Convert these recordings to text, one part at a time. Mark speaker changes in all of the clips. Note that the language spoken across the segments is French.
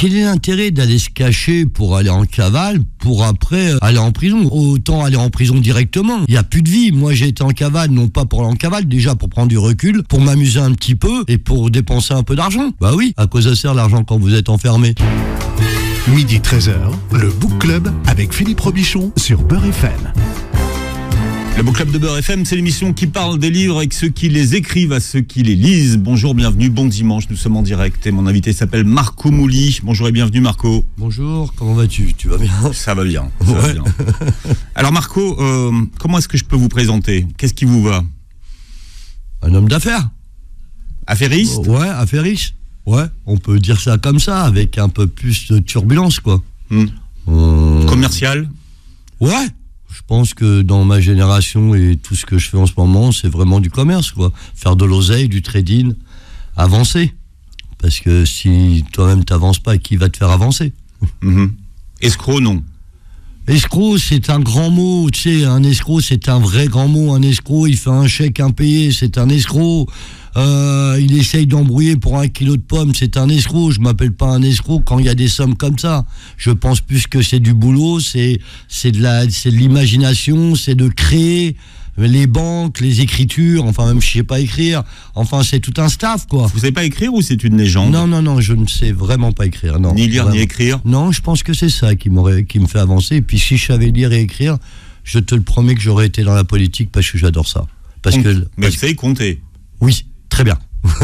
Speaker 1: quel est l'intérêt d'aller se cacher pour aller en cavale, pour après aller en prison? Autant aller en prison directement. Il n'y a plus de vie. Moi, j'ai été en cavale, non pas pour aller en cavale, déjà pour prendre du recul, pour m'amuser un petit peu et pour dépenser un peu d'argent. Bah oui, à quoi ça sert l'argent quand vous êtes enfermé?
Speaker 2: Midi 13h, le Book Club avec Philippe Robichon sur Beurre FM.
Speaker 3: Le Book Club de Beurre FM, c'est l'émission qui parle des livres avec ceux qui les écrivent à ceux qui les lisent. Bonjour, bienvenue, bon dimanche, nous sommes en direct et mon invité s'appelle Marco Mouli. Bonjour et bienvenue Marco.
Speaker 1: Bonjour, comment vas-tu? Tu vas bien?
Speaker 3: Ça va bien, ça va bien. Alors Marco, comment est-ce que je peux vous présenter? Qu'est-ce qui vous va?
Speaker 1: Un homme d'affaires.
Speaker 3: Affairiste?
Speaker 1: Ouais, affairiste. Ouais, on peut dire ça comme ça, avec un peu plus de turbulence, quoi.
Speaker 3: Commercial?
Speaker 1: Ouais. Je pense que dans ma génération et tout ce que je fais en ce moment, c'est vraiment du commerce, quoi. Faire de l'oseille, du trading, avancer. Parce que si toi-même t'avances pas, qui va te faire avancer?
Speaker 3: Escroc, non.
Speaker 1: Escroc, c'est un grand mot, tu sais, un escroc, c'est un vrai grand mot. Un escroc, il fait un chèque impayé, c'est un escroc. Il essaye d'embrouiller pour 1 kilo de pommes, c'est un escroc. Je m'appelle pas un escroc quand il y a des sommes comme ça. Je pense plus que c'est du boulot, c'est de l'imagination, c'est de créer les banques, les écritures, enfin même je sais pas écrire. Enfin, c'est tout un staff, quoi.
Speaker 3: Vous savez pas écrire ou c'est une légende?
Speaker 1: Non, je ne sais vraiment pas écrire. Non,
Speaker 3: ni lire,
Speaker 1: vraiment.
Speaker 3: ni écrire?
Speaker 1: Non, je pense que c'est ça qui me fait avancer. Et puis si je savais lire et écrire, je te le promets que j'aurais été dans la politique parce que j'adore ça.
Speaker 3: Mais vous savez compter?
Speaker 1: Oui, très bien.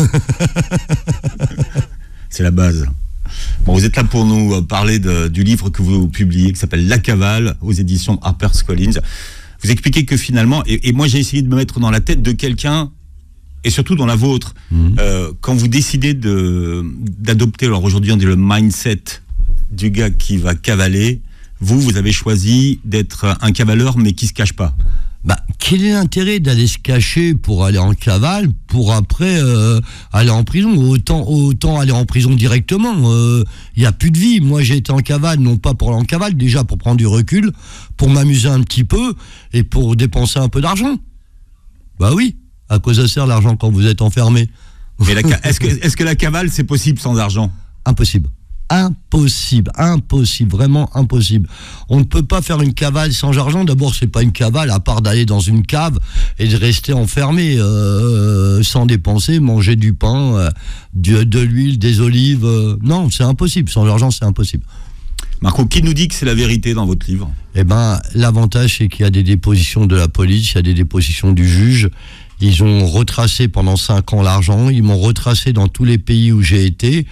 Speaker 3: C'est la base. Bon, vous êtes là pour nous parler du livre que vous publiez qui s'appelle La Cavale aux éditions HarperCollins. Vous expliquez que finalement, et moi j'ai essayé de me mettre dans la tête de quelqu'un, et surtout dans la vôtre, quand vous décidez d'adopter, alors aujourd'hui on dit le mindset du gars qui va cavaler, vous avez choisi d'être un cavaleur mais qui se cache pas.
Speaker 1: Bah, quel est l'intérêt d'aller se cacher pour aller en cavale, pour après aller en prison? Autant aller en prison directement. Il n'y a plus de vie. Moi, j'ai été en cavale, non pas pour aller en cavale, déjà pour prendre du recul, pour m'amuser un petit peu et pour dépenser un peu d'argent. Bah oui, à quoi ça sert l'argent quand vous êtes enfermé?
Speaker 3: Mais est-ce que la cavale, c'est possible sans argent?
Speaker 1: Impossible. Impossible, vraiment impossible. On ne peut pas faire une cavale sans argent. D'abord, c'est pas une cavale, à part d'aller dans une cave et de rester enfermé sans dépenser, manger du pain, de l'huile, des olives. Non, c'est impossible. Sans argent, c'est impossible.
Speaker 3: Marco, qui nous dit que c'est la vérité dans votre livre?
Speaker 1: Eh ben, l'avantage, c'est qu'il y a des dépositions de la police, il y a des dépositions du juge. Ils ont retracé pendant 5 ans l'argent, ils m'ont retracé dans tous les pays où j'ai été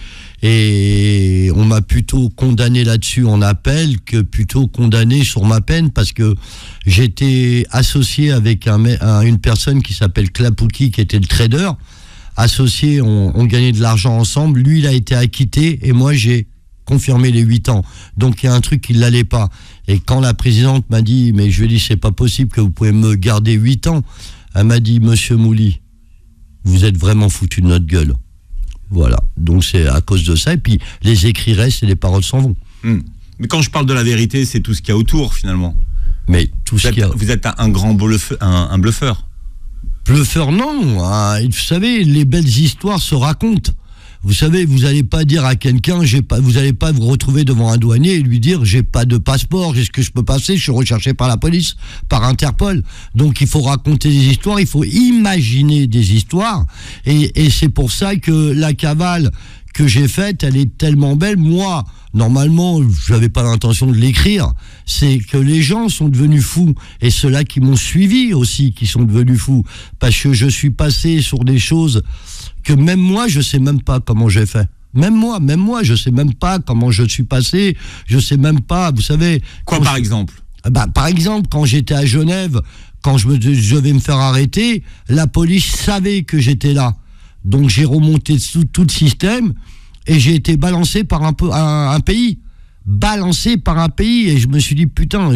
Speaker 1: et on m'a plutôt condamné là-dessus en appel que plutôt condamné sur ma peine parce que j'étais associé avec une personne qui s'appelle Klapouki qui était le trader. Associé, on gagnait de l'argent ensemble. Lui, il a été acquitté et moi, j'ai confirmé les 8 ans. Donc, il y a un truc qui ne l'allait pas. Et quand la présidente m'a dit, mais je lui ai dit, c'est pas possible que vous pouvez me garder 8 ans. Elle m'a dit, monsieur Mouli, vous êtes vraiment foutu de notre gueule. Voilà. Donc c'est à cause de ça. Et puis les écrits restent et les paroles s'en vont.
Speaker 3: Mais quand je parle de la vérité, c'est tout ce qu'il y a autour finalement.
Speaker 1: Mais tout ce qu'il y a...
Speaker 3: Vous êtes un grand un bluffeur.
Speaker 1: Bluffeur, non. Hein. Vous savez, les belles histoires se racontent. Vous savez, vous n'allez pas dire à quelqu'un, vous n'allez pas vous retrouver devant un douanier et lui dire, j'ai pas de passeport, est-ce que je peux passer? Je suis recherché par la police, par Interpol. Donc il faut raconter des histoires, il faut imaginer des histoires. Et c'est pour ça que la cavale que j'ai faite, elle est tellement belle. Moi, normalement, je n'avais pas l'intention de l'écrire. C'est que les gens sont devenus fous. Et ceux-là qui m'ont suivi aussi, qui sont devenus fous. Parce que je suis passé sur des choses que même moi, je sais même pas comment j'ai fait. Même moi, je sais même pas comment je suis passé. Je sais même pas, vous savez...
Speaker 3: Quoi, par exemple?
Speaker 1: Par exemple, quand j'étais à Genève, quand je devais me faire arrêter, la police savait que j'étais là. Donc j'ai remonté tout le système et j'ai été balancé par un pays. Balancé par un pays. Et je me suis dit, putain,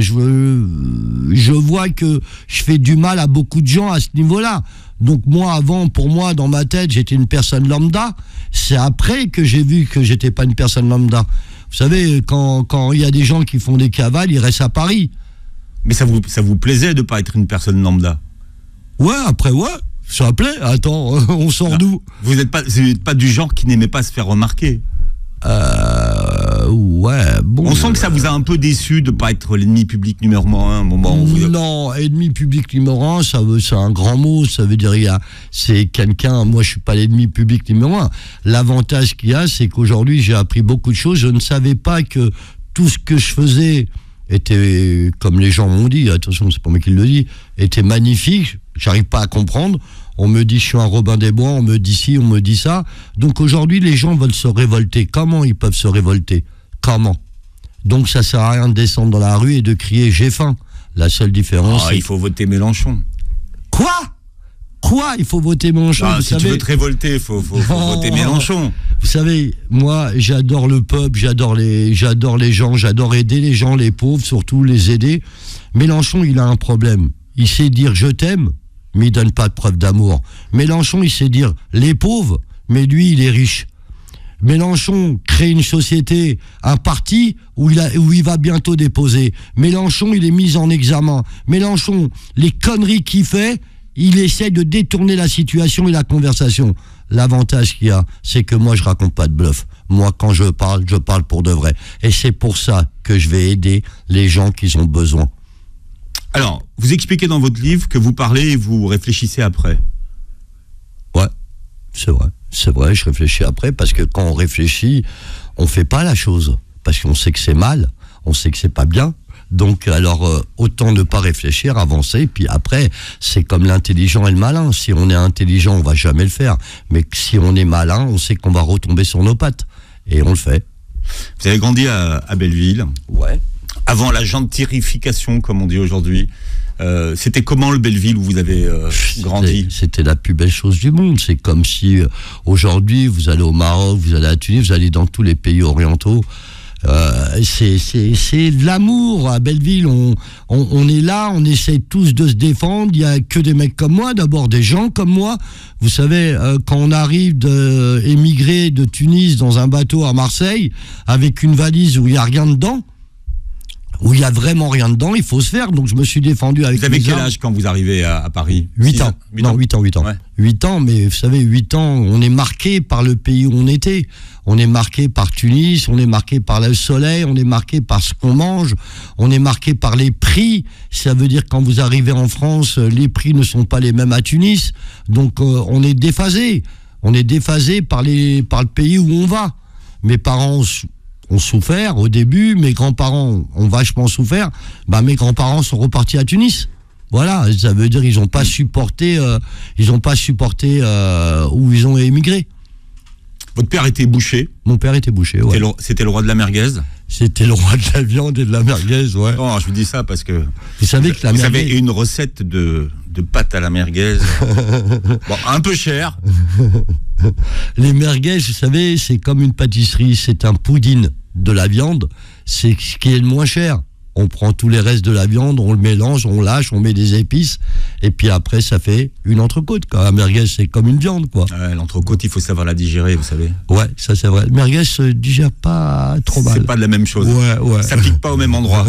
Speaker 1: je vois que je fais du mal à beaucoup de gens à ce niveau-là. Donc moi, avant, pour moi, dans ma tête, j'étais une personne lambda. C'est après que j'ai vu que j'étais pas une personne lambda. Vous savez, quand il y a des gens qui font des cavales, ils restent à Paris.
Speaker 3: Mais ça vous plaisait de pas être une personne lambda?
Speaker 1: Ouais, après, ouais. Ça plaît. Attends, on sort d'où?
Speaker 3: Vous n'êtes pas du genre qui n'aimait pas se faire remarquer. sent que ça vous a un peu déçu de ne pas être l'ennemi public numéro 1 au moment où vous...
Speaker 1: Non, ennemi public numéro 1, c'est un grand mot. Ça veut dire c'est quelqu'un. Moi, je suis pas l'ennemi public numéro 1. L'avantage qu'il y a, c'est qu'aujourd'hui, j'ai appris beaucoup de choses. Je ne savais pas que tout ce que je faisais était, comme les gens m'ont dit, attention, c'est pas moi qui le dis, était magnifique. J'arrive pas à comprendre. On me dit je suis un Robin des Bois, on me dit ci, on me dit ça. Donc aujourd'hui, les gens veulent se révolter. Comment ils peuvent se révolter? Comment? Donc ça sert à rien de descendre dans la rue et de crier j'ai faim. La seule différence,
Speaker 3: il faut voter Mélenchon.
Speaker 1: Quoi? Il faut voter Mélenchon.
Speaker 3: Si tu veux te révolter, il faut voter Mélenchon.
Speaker 1: Vous savez, moi, j'adore le peuple, j'adore les gens, j'adore aider les gens, les pauvres, surtout les aider. Mélenchon, il a un problème. Il sait dire je t'aime, mais il donne pas de preuve d'amour. Mélenchon, il sait dire les pauvres, mais lui, il est riche. Mélenchon crée une société, un parti où il va bientôt déposer. Mélenchon, il est mis en examen. Mélenchon, les conneries qu'il fait, il essaie de détourner la situation et la conversation. L'avantage qu'il y a, c'est que moi, je raconte pas de bluff. Moi, quand je parle pour de vrai. Et c'est pour ça que je vais aider les gens qui ont besoin.
Speaker 3: Alors, vous expliquez dans votre livre que vous parlez et vous réfléchissez après.
Speaker 1: Ouais, c'est vrai. C'est vrai, je réfléchis après, parce que quand on réfléchit, on fait pas la chose. Parce qu'on sait que c'est mal, on sait que c'est pas bien. Donc, alors, autant ne pas réfléchir, avancer, puis après, c'est comme l'intelligent et le malin. Si on est intelligent, on va jamais le faire. Mais si on est malin, on sait qu'on va retomber sur nos pattes. Et on le fait.
Speaker 3: Vous avez grandi à Belleville.
Speaker 1: Ouais.
Speaker 3: Avant la gentrification, comme on dit aujourd'hui. C'était comment le Belleville où vous avez grandi?
Speaker 1: C'était la plus belle chose du monde. C'est comme si aujourd'hui vous allez au Maroc, vous allez à Tunis, vous allez dans tous les pays orientaux. C'est de l'amour à Belleville. On est là, on essaie tous de se défendre. Il y a que des mecs comme moi, d'abord des gens comme moi. Vous savez, quand on arrive d'émigrer de Tunis dans un bateau à Marseille avec une valise où il n'y a rien dedans, où il n'y a vraiment rien dedans, il faut se faire. Donc je me suis défendu avec...
Speaker 3: Vous avez quel âge quand vous arrivez à Paris?
Speaker 1: 8 ans. 8 ans. 8 ans.
Speaker 3: Ouais.
Speaker 1: 8 ans, mais vous savez, 8 ans, on est marqué par le pays où on était. On est marqué par Tunis, on est marqué par le soleil, on est marqué par ce qu'on mange, on est marqué par les prix. Ça veut dire que quand vous arrivez en France, les prix ne sont pas les mêmes à Tunis. Donc on est déphasé. On est déphasé par le pays où on va. Mes parents ont souffert au début, mes grands-parents ont vachement souffert. Mes grands-parents sont repartis à Tunis. Voilà, ça veut dire qu'ils n'ont pas supporté, où ils ont émigré.
Speaker 3: Votre père était boucher?
Speaker 1: Mon père était boucher, ouais.
Speaker 3: C'était le roi de la merguez?
Speaker 1: C'était le roi de la viande et de la merguez, ouais.
Speaker 3: Non, je vous dis ça parce que...
Speaker 1: Vous savez que
Speaker 3: vous avez une recette de pâte à la merguez. Bon, un peu cher.
Speaker 1: Les merguez, vous savez, c'est comme une pâtisserie. C'est un pudding de la viande. C'est ce qui est le moins cher. On prend tous les restes de la viande, on le mélange, on lâche, on met des épices, et puis après, ça fait une entrecôte. La merguez, c'est comme une viande, quoi.
Speaker 3: L'entrecôte, il faut savoir la digérer, vous savez.
Speaker 1: Ouais, ça c'est vrai. Le merguez se digère pas trop mal.
Speaker 3: C'est pas de la même chose.
Speaker 1: Ouais.
Speaker 3: Ça pique pas au même endroit.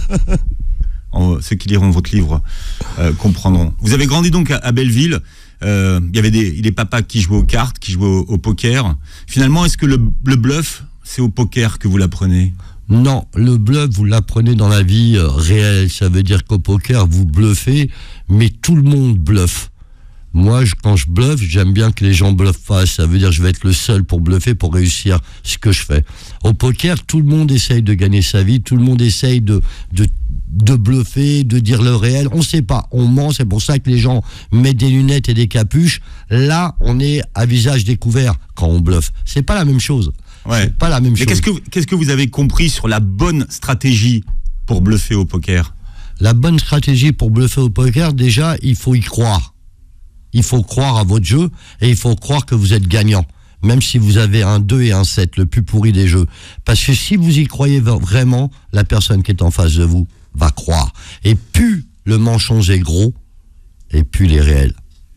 Speaker 3: Ceux qui liront votre livre comprendront. Vous avez grandi donc à Belleville. Il y avait des papas qui jouaient aux cartes, qui jouaient au poker. Finalement, est-ce que le bluff, c'est au poker que vous l'apprenez?
Speaker 1: Non, le bluff, vous l'apprenez dans la vie réelle. Ça veut dire qu'au poker, vous bluffez, mais tout le monde bluffe. Moi, quand je bluffe, j'aime bien que les gens bluffent pas. Ça veut dire que je vais être le seul pour bluffer, pour réussir ce que je fais. Au poker, tout le monde essaye de gagner sa vie, tout le monde essaye de bluffer, de dire le réel. On sait pas, on ment, c'est pour ça que les gens mettent des lunettes et des capuches. Là, on est à visage découvert quand on bluffe. C'est pas la même chose.
Speaker 3: Ouais.
Speaker 1: C'est pas la même chose.
Speaker 3: Mais qu'est-ce que vous avez compris sur la bonne stratégie pour bluffer au poker?
Speaker 1: La bonne stratégie pour bluffer au poker, déjà, il faut y croire. Il faut croire à votre jeu et il faut croire que vous êtes gagnant. Même si vous avez un 2 et un 7, le plus pourri des jeux. Parce que si vous y croyez vraiment, la personne qui est en face de vous va croire. Et plus le mensonge est gros, et plus il est réel.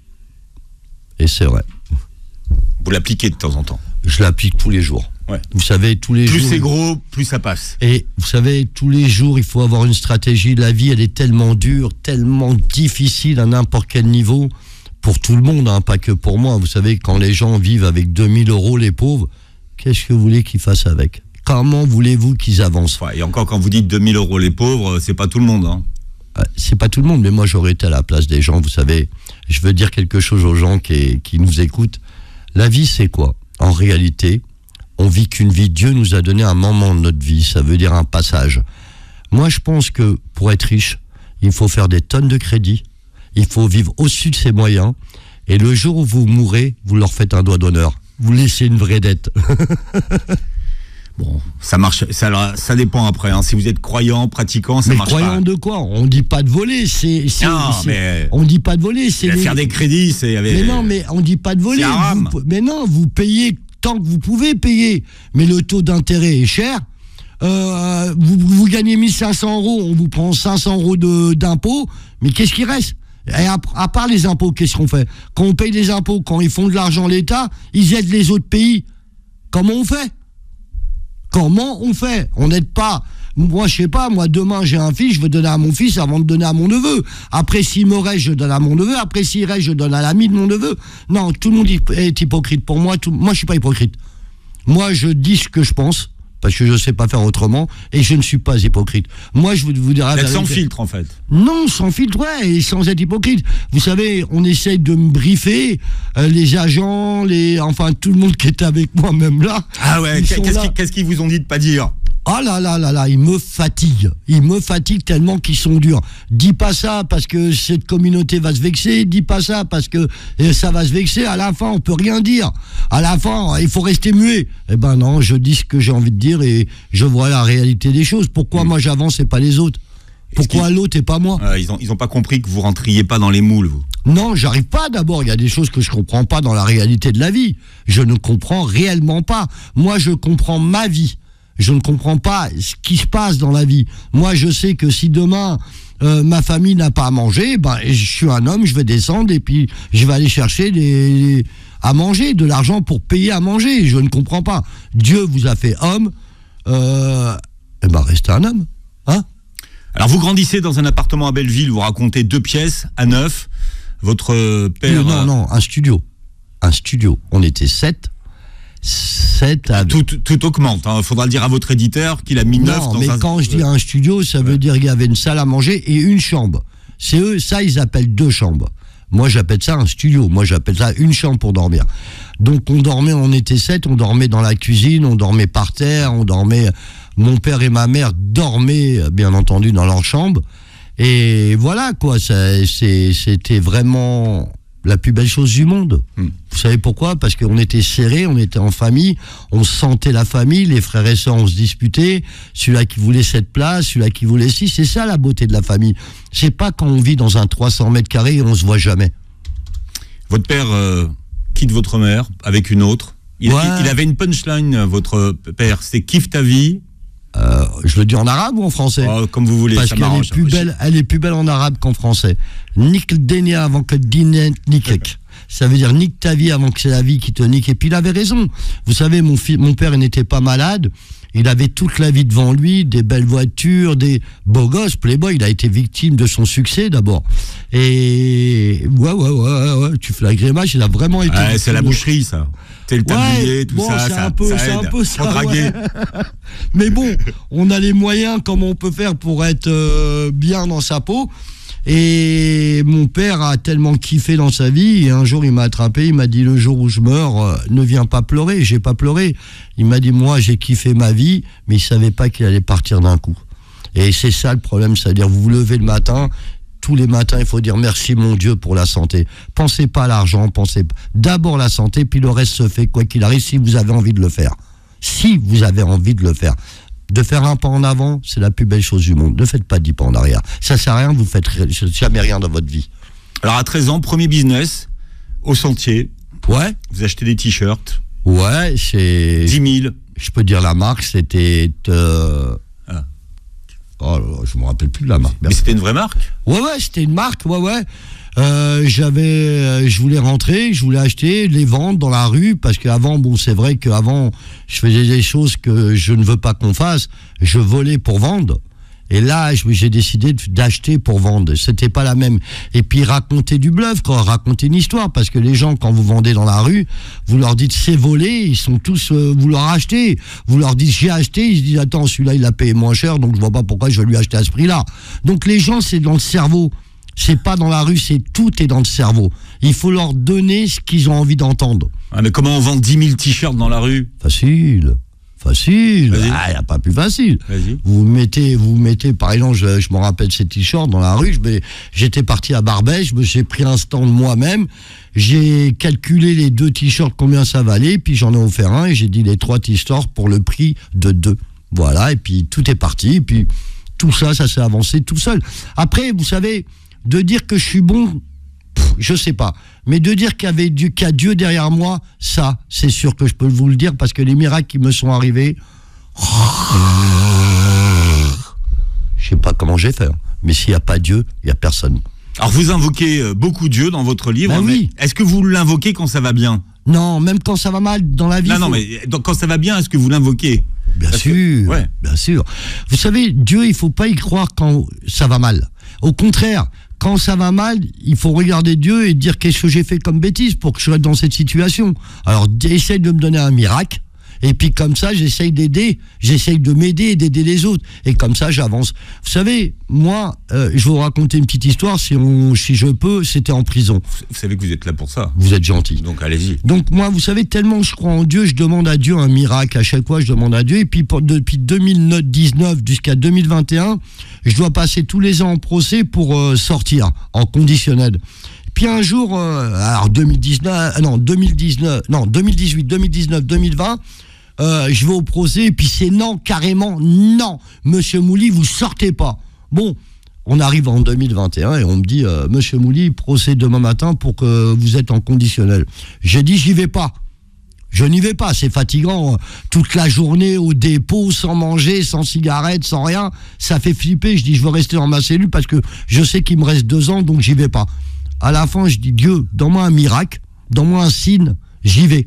Speaker 1: Et c'est vrai.
Speaker 3: Vous l'appliquez de temps en temps?
Speaker 1: Je l'applique tous les jours.
Speaker 3: Ouais.
Speaker 1: Vous savez, tous les jours...
Speaker 3: Plus c'est gros, plus ça passe.
Speaker 1: Et vous savez, tous les jours, il faut avoir une stratégie. La vie, elle est tellement dure, tellement difficile à n'importe quel niveau, pour tout le monde, pas que pour moi. Vous savez, quand les gens vivent avec 2000 €, les pauvres, qu'est-ce que vous voulez qu'ils fassent avec? Comment voulez-vous qu'ils avancent?
Speaker 3: Ouais, et encore, quand vous dites 2000 € les pauvres, c'est pas tout le monde. Hein.
Speaker 1: C'est pas tout le monde, mais moi j'aurais été à la place des gens, vous savez. Je veux dire quelque chose aux gens qui nous écoutent. La vie, c'est quoi? En réalité, on vit qu'une vie. Dieu nous a donné un moment de notre vie, ça veut dire un passage. Moi, je pense que pour être riche, il faut faire des tonnes de crédits, il faut vivre au-dessus de ses moyens, et le jour où vous mourrez, vous leur faites un doigt d'honneur. Vous laissez une vraie dette.
Speaker 3: Bon, ça marche, ça dépend après. Hein. Si vous êtes croyant, pratiquant, ça marche pas.
Speaker 1: Mais croyant de quoi? On dit pas de voler, on dit pas de voler, c'est
Speaker 3: faire des crédits, c'est.
Speaker 1: Mais non, mais on dit pas de voler. Mais non, vous payez tant que vous pouvez payer. Mais le taux d'intérêt est cher. Vous gagnez 1500 €, on vous prend 500 € d'impôts. Mais qu'est-ce qui reste? Et à part les impôts, qu'est-ce qu'on fait? Quand on paye des impôts, quand ils font de l'argent l'État, ils aident les autres pays. Comment on fait? On n'aide pas. Moi, je sais pas, demain, j'ai un fils, je veux donner à mon fils avant de donner à mon neveu. Après, s'il me reste, je donne à mon neveu. Après, s'il reste, je donne à l'ami de mon neveu. Non, tout le monde est hypocrite. Pour moi, moi, je suis pas hypocrite. Moi, je dis ce que je pense, parce que je sais pas faire autrement, et je ne suis pas hypocrite. Moi, je vous dirai...
Speaker 3: Vous êtes sans filtre, en fait.
Speaker 1: Non, sans filtre, ouais, et sans être hypocrite. Vous savez, on essaye de me briefer, les agents, enfin, tout le monde qui est avec moi, même là.
Speaker 3: Ah ouais, qu'est-ce qu'ils vous ont dit de pas dire?
Speaker 1: Oh là, ils me fatiguent. Ils me fatiguent tellement qu'ils sont durs. Dis pas ça parce que cette communauté va se vexer. Dis pas ça parce que ça va se vexer. À la fin, on peut rien dire. À la fin, il faut rester muet. Eh ben non, je dis ce que j'ai envie de dire et je vois la réalité des choses. Pourquoi moi j'avance et pas les autres? Pourquoi l'autre et pas moi?
Speaker 3: Ils ont pas compris que vous rentriez pas dans les moules, vous.
Speaker 1: Non, j'arrive pas d'abord. Il y a des choses que je comprends pas dans la réalité de la vie. Je ne comprends réellement pas. Moi, je comprends ma vie. Je ne comprends pas ce qui se passe dans la vie. Moi, je sais que si demain, ma famille n'a pas à manger, je suis un homme, je vais descendre et puis je vais aller chercher à manger, de l'argent pour payer à manger. Je ne comprends pas. Dieu vous a fait homme, restez un homme. Hein?
Speaker 3: Alors, vous grandissez dans un appartement à Belleville, vous racontez 2 pièces à 9. Votre père...
Speaker 1: Non, un studio. Un studio. On était 7.
Speaker 3: Tout augmente. Il faudra le dire à votre éditeur qu'il a mis 9 dans
Speaker 1: mais quand je dis un studio, ça veut dire qu'il y avait une salle à manger et une chambre. C'est eux, ça, ils appellent 2 chambres. Moi, j'appelle ça un studio. Moi, j'appelle ça une chambre pour dormir. Donc, on était 7, on dormait dans la cuisine, on dormait par terre, mon père et ma mère dormaient, bien entendu, dans leur chambre. Et voilà, quoi, c'était vraiment... la plus belle chose du monde. Vous savez pourquoi? Parce qu'on était serrés, on était en famille, on sentait la famille, les frères et sœurs, on se disputait, celui-là qui voulait cette place, celui-là qui voulait ci, c'est ça la beauté de la famille. C'est pas quand on vit dans un 300 mètres carrés et on se voit jamais.
Speaker 3: Votre père quitte votre mère avec une autre. Il avait une punchline, votre père, c'est kiffe ta vie.
Speaker 1: Je le dis en arabe ou en français?
Speaker 3: Comme vous voulez.
Speaker 1: Parce qu'elle est plus belle en arabe qu'en français. Nique le dénia avant que dîner niquek. Ça veut dire nique ta vie avant que c'est la vie qui te nique. Et puis il avait raison. Vous savez, mon père n'était pas malade. Il avait toute la vie devant lui, des belles voitures, des beaux gosses, playboy. Il a été victime de son succès d'abord. Et ouais, tu fais la grimace, il a vraiment été.
Speaker 3: C'est la boucherie, ça. C'est le tablier, tout ça. C'est un peu ça. Ouais.
Speaker 1: Mais bon, on a les moyens, comme on peut faire pour être bien dans sa peau. Et mon père a tellement kiffé dans sa vie, et un jour il m'a attrapé, il m'a dit le jour où je meurs, ne viens pas pleurer. J'ai pas pleuré. Il m'a dit moi j'ai kiffé ma vie, mais il savait pas qu'il allait partir d'un coup. Et c'est ça le problème, c'est-à-dire vous vous levez le matin, tous les matins il faut dire merci mon Dieu pour la santé. Pensez pas à l'argent, pensez d'abord la santé, puis le reste se fait quoi qu'il arrive si vous avez envie de le faire. Si vous avez envie de le faire. De faire un pas en avant, c'est la plus belle chose du monde. Ne faites pas 10 pas en arrière. Ça sert à rien, vous faites jamais rien dans votre vie.
Speaker 3: Alors à 13 ans, premier business, au Sentier.
Speaker 1: Ouais.
Speaker 3: Vous achetez des t-shirts.
Speaker 1: Ouais, c'est...
Speaker 3: 10 000.
Speaker 1: Je peux dire la marque, c'était... Oh là là, je me rappelle plus de la marque.
Speaker 3: Mais c'était une vraie marque?
Speaker 1: Ouais, c'était une marque, ouais. Je voulais rentrer, je voulais acheter, les vendre dans la rue, parce qu'avant, c'est vrai qu'avant, je faisais des choses que je ne veux pas qu'on fasse. Je volais pour vendre. Et là, j'ai décidé d'acheter pour vendre. C'était pas la même. Et puis raconter du bluff, quoi, raconter une histoire, parce que les gens, quand vous vendez dans la rue, vous leur dites c'est volé, ils sont tous, vous leur achetez. Vous leur dites j'ai acheté, ils se disent attends, celui-là il a payé moins cher, donc je vois pas pourquoi je vais lui acheter à ce prix-là. Donc les gens, c'est dans le cerveau. C'est pas dans la rue, tout est dans le cerveau. Il faut leur donner ce qu'ils ont envie d'entendre.
Speaker 3: Ah, mais comment on vend 10 000 t-shirts dans la rue?
Speaker 1: Facile. Il n'y a pas plus facile. Vous mettez, par exemple, je me rappelle ces t-shirts dans la rue, j'étais parti à Barbès, j'ai pris un stand moi-même, j'ai calculé les 2 t-shirts combien ça valait, puis j'en ai offert un et j'ai dit les 3 t-shirts pour le prix de 2. Voilà, et puis tout est parti, et puis tout ça s'est avancé tout seul. Après, vous savez, de dire que je suis bon, je sais pas. Mais de dire qu'il y a Dieu derrière moi, ça, c'est sûr que je peux vous le dire, parce que les miracles qui me sont arrivés, je sais pas comment j'ai fait. Mais s'il n'y a pas Dieu, il n'y a personne.
Speaker 3: Alors vous invoquez beaucoup Dieu dans votre livre,
Speaker 1: ben oui.
Speaker 3: Est-ce que vous l'invoquez quand ça va bien?
Speaker 1: Non, même quand ça va mal dans la vie.
Speaker 3: Non, mais quand ça va bien, est-ce que vous l'invoquez?
Speaker 1: Bien sûr, bien sûr. Vous savez, Dieu, il faut pas y croire quand ça va mal. Au contraire, quand ça va mal, il faut regarder Dieu et dire qu'est-ce que j'ai fait comme bêtise pour que je sois dans cette situation. Alors, essaye de me donner un miracle. Et puis comme ça, j'essaye de m'aider et d'aider les autres. Et comme ça, j'avance. Vous savez, moi, je vais vous raconter une petite histoire, si je peux, c'était en prison.
Speaker 3: Vous savez que vous êtes là pour ça.
Speaker 1: Vous êtes gentil.
Speaker 3: Donc allez-y.
Speaker 1: Donc moi, vous savez, tellement je crois en Dieu, je demande à Dieu un miracle. À chaque fois, je demande à Dieu. Et puis depuis 2019 jusqu'à 2021, je dois passer tous les ans en procès pour sortir en conditionnel. Puis un jour, alors 2018, 2019, 2020, je vais au procès et puis c'est non, carrément non. Monsieur Mouly, vous sortez pas. Bon, on arrive en 2021 et on me dit, Monsieur Mouly, procès demain matin pour que vous êtes en conditionnel. J'ai dit, j'y vais pas. Je n'y vais pas, c'est fatigant. Toute la journée au dépôt, sans manger, sans cigarette, sans rien, ça fait flipper. Je dis, je veux rester dans ma cellule parce que je sais qu'il me reste 2 ans, donc j'y vais pas. À la fin, je dis, Dieu, donne-moi un miracle, donne-moi un signe, j'y vais.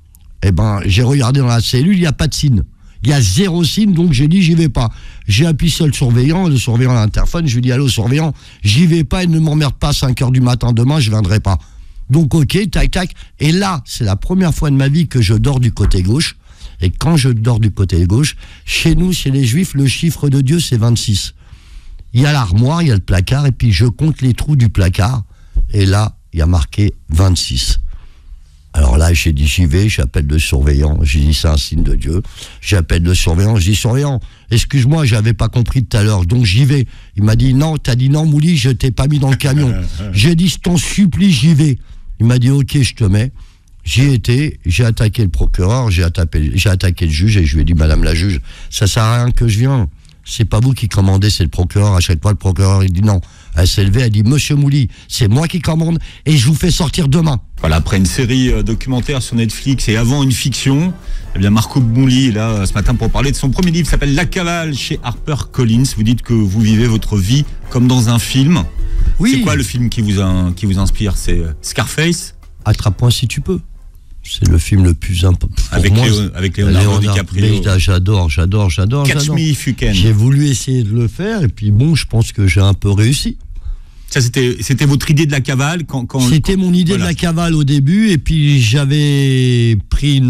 Speaker 1: Eh ben, j'ai regardé dans la cellule, il n'y a pas de signe. Il y a 0 signe, donc j'ai dit, j'y vais pas. J'ai appuyé sur le surveillant à l'interphone, je lui dis, allô, surveillant, j'y vais pas et ne m'emmerde pas à 5h du matin demain, je viendrai pas. Donc, ok, tac, tac. Et là, c'est la première fois de ma vie que je dors du côté gauche. Et quand je dors du côté gauche, chez nous, chez les Juifs, le chiffre de Dieu, c'est 26. Il y a l'armoire, il y a le placard, et puis je compte les trous du placard. Et là, il y a marqué 26. Alors là, j'ai dit, j'y vais, j'appelle le surveillant. J'ai dit, c'est un signe de Dieu. J'appelle le surveillant, je dis, surveillant, excuse-moi, j'avais pas compris tout à l'heure, donc j'y vais. Il m'a dit, non, t'as dit non, Mouly, je t'ai pas mis dans le camion. J'ai dit, je t'en supplie, j'y vais. Il m'a dit, ok, je te mets. J'y étais, j'ai attaqué le procureur, j'ai attaqué le juge, et je lui ai dit, madame la juge, ça sert à rien que je vienne. C'est pas vous qui commandez, c'est le procureur. À chaque fois, le procureur, il dit non. Elle s'est levée, elle dit, Monsieur Mouly, c'est moi qui commande et je vous fais sortir demain.
Speaker 3: Voilà, après une série documentaire sur Netflix et avant une fiction, eh bien Marco Mouli est là ce matin pour parler de son premier livre qui s'appelle La Cavale chez HarperCollins. Vous dites que vous vivez votre vie comme dans un film. Oui. C'est quoi le film qui vous inspire? C'est Scarface?
Speaker 1: Attrape-moi si tu peux. C'est le film le plus important.
Speaker 3: Avec Leonardo DiCaprio.
Speaker 1: J'adore.
Speaker 3: Catch Me If You Can.
Speaker 1: J'ai voulu essayer de le faire et puis bon, je pense que j'ai un peu réussi.
Speaker 3: Ça, c'était votre idée de la cavale
Speaker 1: C'était mon idée de la cavale au début et puis j'avais pris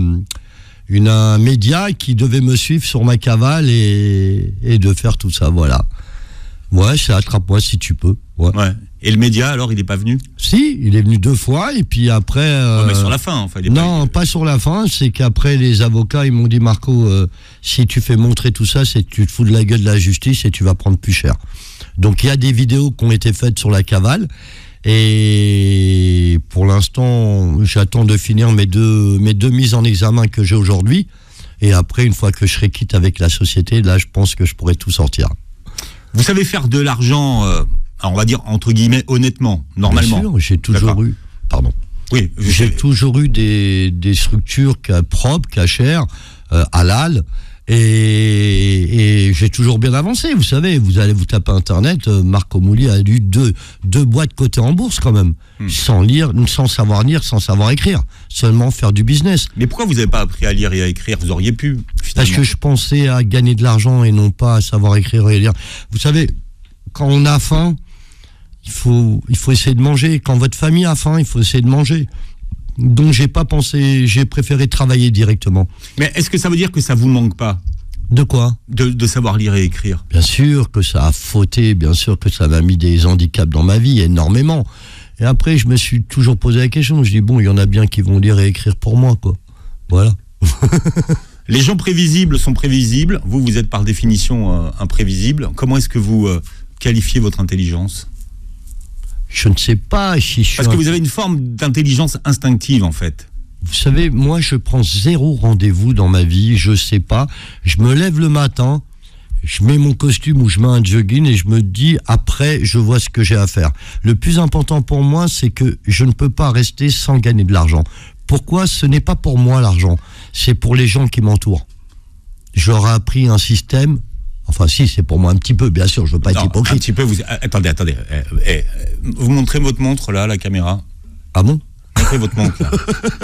Speaker 1: un média qui devait me suivre sur ma cavale et de faire tout ça, voilà. Ouais, c'est Attrape-moi si tu peux. Ouais.
Speaker 3: Et le média, alors, il n'est pas venu?
Speaker 1: Si, il est venu 2 fois, et puis après...
Speaker 3: mais sur la fin, enfin.
Speaker 1: Pas sur la fin, c'est qu'après, les avocats, ils m'ont dit, Marco, si tu fais montrer tout ça, c'est que tu te fous de la gueule de la justice et tu vas prendre plus cher. Donc, il y a des vidéos qui ont été faites sur la cavale, et pour l'instant, j'attends de finir mes deux mises en examen que j'ai aujourd'hui, et après, une fois que je serai quitte avec la société, là, je pense que je pourrai tout sortir.
Speaker 3: Vous savez faire de l'argent, on va dire entre guillemets honnêtement, normalement.
Speaker 1: Bien sûr, j'ai toujours eu. Pardon.
Speaker 3: Oui.
Speaker 1: J'ai toujours eu des structures propres, cachères, halal, Et j'ai toujours bien avancé, vous savez, vous allez vous taper Internet, Marco Mouli a eu deux boîtes cotées en bourse quand même, sans lire, sans savoir lire, sans savoir écrire, seulement faire du business.
Speaker 3: Mais pourquoi vous n'avez pas appris à lire et à écrire? Vous auriez pu, finalement.
Speaker 1: Parce que je pensais à gagner de l'argent et non pas à savoir écrire et lire. Vous savez, quand on a faim, il faut essayer de manger. Quand votre famille a faim, il faut essayer de manger. Donc j'ai pas pensé, j'ai préféré travailler directement.
Speaker 3: Mais est-ce que ça veut dire que ça vous manque pas?
Speaker 1: De quoi?
Speaker 3: De savoir lire et écrire.
Speaker 1: Bien sûr que ça a fauté, bien sûr que ça m'a mis des handicaps dans ma vie, énormément. Et après, je me suis toujours posé la question, je dis bon, il y en a bien qui vont lire et écrire pour moi, quoi. Voilà.
Speaker 3: Les gens prévisibles sont prévisibles, vous êtes par définition imprévisible. Comment est-ce que vous qualifiez votre intelligence?
Speaker 1: Je ne sais pas si je suis...
Speaker 3: Parce que vous avez une forme d'intelligence instinctive, en fait.
Speaker 1: Vous savez, moi, je prends 0 rendez-vous dans ma vie, je sais pas. Je me lève le matin, je mets mon costume ou je mets un jogging et je me dis, après, je vois ce que j'ai à faire. Le plus important pour moi, c'est que je ne peux pas rester sans gagner de l'argent. Pourquoi? Ce n'est pas pour moi, l'argent. C'est pour les gens qui m'entourent. J'aurais appris un système... Enfin, si, c'est pour moi un petit peu, bien sûr, je veux pas être hypocrite.
Speaker 3: Un petit peu, attendez. Vous montrez votre montre, là, à la caméra.
Speaker 1: Ah bon?
Speaker 3: Montrez votre montre, là.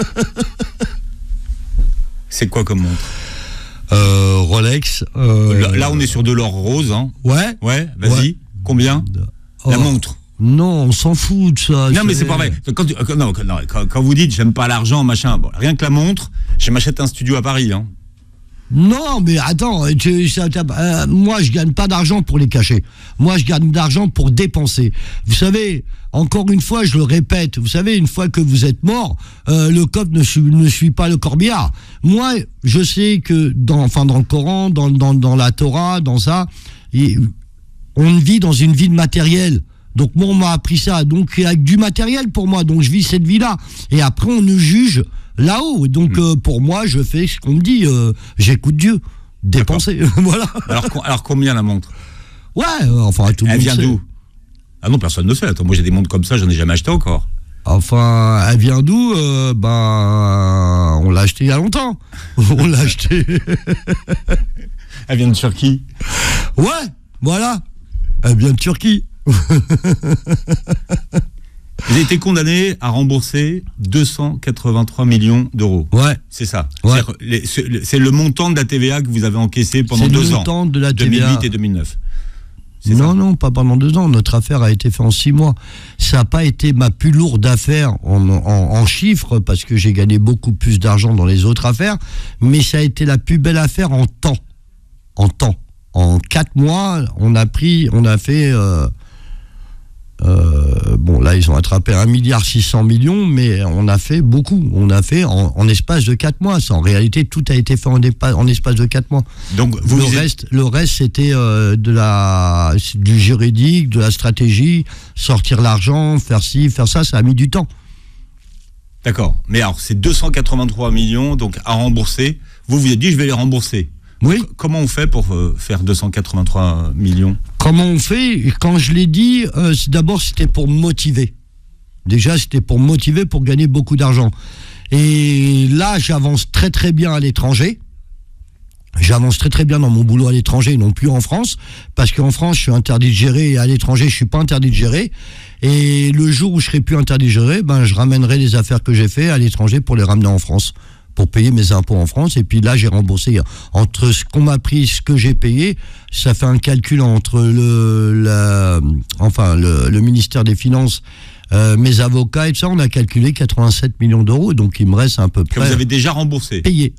Speaker 3: C'est quoi comme montre?
Speaker 1: Rolex.
Speaker 3: Là, on est sur de l'or rose, hein.
Speaker 1: Ouais.
Speaker 3: Ouais, vas-y. Ouais. Combien? La montre.
Speaker 1: Non, on s'en fout de ça.
Speaker 3: Non, mais c'est pas vrai. Quand vous dites, j'aime pas l'argent, machin, bon, rien que la montre, je m'achète un studio à Paris, hein.
Speaker 1: Non, mais attends, moi je gagne pas d'argent pour les cacher. Moi je gagne d'argent pour dépenser. Vous savez, encore une fois, je le répète, vous savez, une fois que vous êtes mort, le coq ne suit pas le corbillard. Moi, je sais que dans le Coran, dans la Torah, dans ça, on vit dans une vie de matériel. Donc moi on m'a appris ça, donc avec du matériel pour moi, donc je vis cette vie-là. Et après on nous juge là-haut. Donc pour moi, je fais ce qu'on me dit. J'écoute Dieu. Dépenser. Voilà.
Speaker 3: Alors combien la montre?
Speaker 1: Ouais, enfin tout le monde sait.
Speaker 3: Elle vient d'où? Ah non, personne ne sait. Attends, moi j'ai des montres comme ça, j'en ai jamais acheté encore.
Speaker 1: Enfin, elle vient d'où? On l'a acheté il y a longtemps. On l'a acheté.
Speaker 3: Elle vient de Turquie.
Speaker 1: Ouais, voilà. Elle vient de Turquie.
Speaker 3: Vous avez été condamné à rembourser 283 millions d'euros.
Speaker 1: Ouais.
Speaker 3: C'est ça.
Speaker 1: Ouais.
Speaker 3: C'est le montant de la TVA que vous avez encaissé pendant 2 ans. C'est le montant
Speaker 1: de la TVA.
Speaker 3: 2008 et 2009.
Speaker 1: Non, pas pendant 2 ans. Notre affaire a été faite en 6 mois. Ça n'a pas été ma plus lourde affaire en chiffres, parce que j'ai gagné beaucoup plus d'argent dans les autres affaires, mais ça a été la plus belle affaire en temps. En 4 mois, on a fait... bon, là, ils ont attrapé 1,6 milliard, mais on a fait beaucoup. On a fait en espace de 4 mois. Ça, en réalité, tout a été fait en espace de 4 mois.
Speaker 3: Donc,
Speaker 1: le reste, c'était du juridique, de la stratégie, sortir l'argent, faire ci, faire ça. Ça a mis du temps.
Speaker 3: D'accord. Mais alors, c'est 283 millions donc à rembourser. Vous vous êtes dit, je vais les rembourser.
Speaker 1: Oui.
Speaker 3: Comment on fait pour faire 283 millions?
Speaker 1: Comment on fait? Quand je l'ai dit, d'abord c'était pour motiver. Déjà c'était pour motiver, pour gagner beaucoup d'argent. Et là j'avance très très bien à l'étranger. J'avance très très bien dans mon boulot à l'étranger, non plus en France, parce qu'en France je suis interdit de gérer et à l'étranger je suis pas interdit de gérer. Et le jour où je serai plus interdit de gérer, je ramènerai les affaires que j'ai fait à l'étranger pour les ramener en France, pour payer mes impôts en France. Et puis là, j'ai remboursé entre ce qu'on m'a pris, ce que j'ai payé. Ça fait un calcul entre le ministère des Finances, mes avocats et tout ça. On a calculé 87 millions d'euros. Donc, il me reste à peu près...
Speaker 3: Que vous avez déjà remboursé?
Speaker 1: Payé.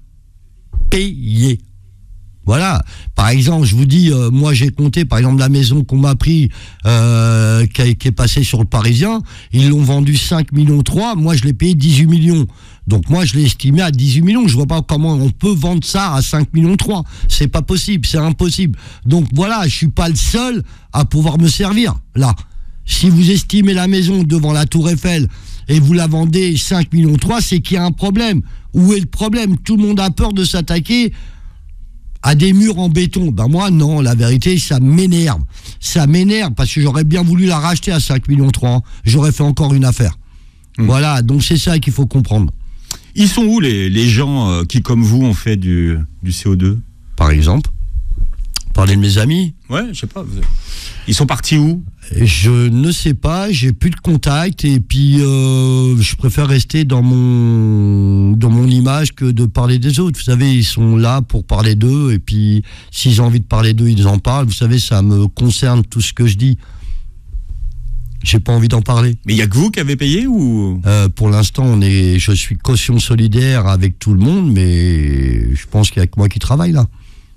Speaker 1: Voilà. Par exemple, je vous dis, moi j'ai compté, par exemple, la maison qu'on m'a pris, qui est passée sur le Parisien, ils l'ont vendu 5,3 millions, moi je l'ai payé 18 millions. Donc moi je l'ai estimé à 18 millions, je vois pas comment on peut vendre ça à 5,3 millions. C'est pas possible, c'est impossible. Donc voilà, je suis pas le seul à pouvoir me servir, là. Si vous estimez la maison devant la Tour Eiffel et vous la vendez 5,3 millions, c'est qu'il y a un problème. Où est le problème? Tout le monde a peur de s'attaquer à des murs en béton. Moi, non, la vérité, ça m'énerve. Ça m'énerve parce que j'aurais bien voulu la racheter à 5,3 millions. J'aurais fait encore une affaire. Voilà, donc c'est ça qu'il faut comprendre.
Speaker 3: Ils sont où les gens qui, comme vous, ont fait du CO2?
Speaker 1: par exemple. Parler de mes amis.
Speaker 3: Ouais, je sais pas. Ils sont partis où?
Speaker 1: Je ne sais pas, j'ai plus de contact et puis je préfère rester dans mon image que de parler des autres. Vous savez, ils sont là pour parler d'eux et puis s'ils ont envie de parler d'eux, ils en parlent. Vous savez, ça me concerne tout ce que je dis. J'ai pas envie d'en parler.
Speaker 3: Mais il y a que vous qui avez payé ou?
Speaker 1: Pour l'instant, je suis caution solidaire avec tout le monde, mais je pense qu'il y a que moi qui travaille là.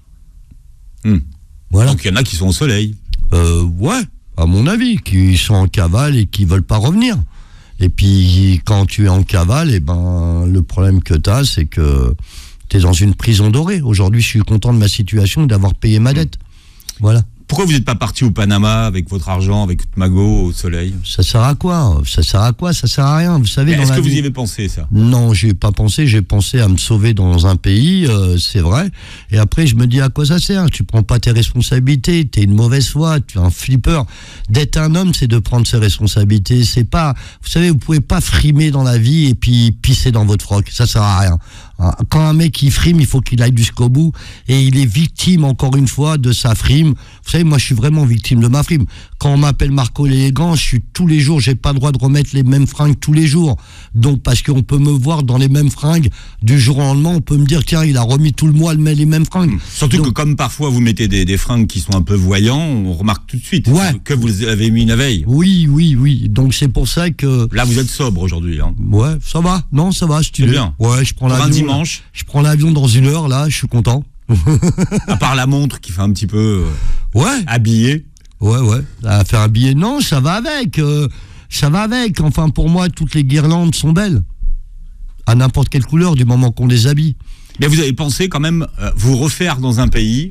Speaker 1: Voilà.
Speaker 3: Donc il y en a qui sont au soleil.
Speaker 1: Ouais, à mon avis, qui sont en cavale et qui veulent pas revenir. Et puis quand tu es en cavale, le problème que tu as, c'est que tu es dans une prison dorée. Aujourd'hui, je suis content de ma situation et d'avoir payé ma dette. Voilà.
Speaker 3: Pourquoi vous n'êtes pas parti au Panama avec votre argent, avec votre magot au soleil?
Speaker 1: Ça sert à quoi? Ça sert à rien. Vous savez.
Speaker 3: Est-ce que vous y avez pensé, ça?
Speaker 1: Non, j'y ai pas pensé. J'ai pensé à me sauver dans un pays, c'est vrai. Et après, je me dis à quoi ça sert? Tu prends pas tes responsabilités. T'es une mauvaise foi. Tu es un flipper. D'être un homme, c'est de prendre ses responsabilités. C'est pas. Vous savez, vous pouvez pas frimer dans la vie et puis pisser dans votre froc. Ça sert à rien. Quand un mec il frime, il faut qu'il aille jusqu'au bout et il est victime encore une fois de sa frime. Vous savez, moi je suis vraiment victime de ma frime. Quand on m'appelle Marco l'élégant, je suis tous les jours, j'ai pas le droit de remettre les mêmes fringues tous les jours. Donc parce qu'on peut me voir dans les mêmes fringues du jour au lendemain, on peut me dire tiens, il a remis tout le mois les mêmes fringues.
Speaker 3: Surtout que comme parfois vous mettez des fringues qui sont un peu voyants, on remarque tout de suite que vous avez mis la veille.
Speaker 1: Oui. Donc c'est pour ça que
Speaker 3: là vous êtes sobre aujourd'hui. Hein.
Speaker 1: Ouais, ça va. Non, ça va.
Speaker 3: C'est bien.
Speaker 1: Ouais, je prends l'avion.
Speaker 3: Dimanche.
Speaker 1: Je prends l'avion dans 1 heure là, je suis content.
Speaker 3: À part la montre qui fait un petit peu habillé.
Speaker 1: Ouais. À faire habiller. Non, ça va avec. Enfin, pour moi, toutes les guirlandes sont belles. À n'importe quelle couleur, du moment qu'on les habille.
Speaker 3: Mais vous avez pensé quand même vous refaire dans un pays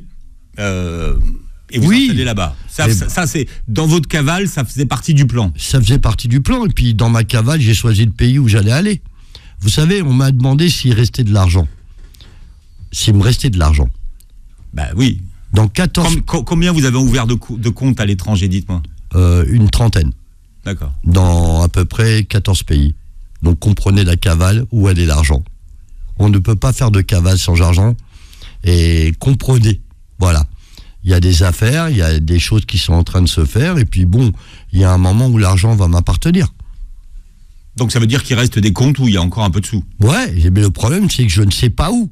Speaker 3: et vous installer là-bas. Ça, c'est dans votre cavale, ça faisait partie du plan.
Speaker 1: Ça faisait partie du plan. Et puis, dans ma cavale, j'ai choisi le pays où j'allais aller. Vous savez, on m'a demandé s'il restait de l'argent. S'il me restait de l'argent.
Speaker 3: Bah oui.
Speaker 1: Dans 14...
Speaker 3: Combien vous avez ouvert de comptes à l'étranger, dites-moi?
Speaker 1: Une 30aine.
Speaker 3: D'accord.
Speaker 1: Dans à peu près 14 pays. Donc comprenez la cavale, où elle est l'argent. On ne peut pas faire de cavale sans argent. Et comprenez, voilà. Il y a des affaires, il y a des choses qui sont en train de se faire. Et puis bon, il y a un moment où l'argent va m'appartenir.
Speaker 3: Donc ça veut dire qu'il reste des comptes où il y a encore un peu de sous.
Speaker 1: Ouais, mais le problème c'est que je ne sais pas où.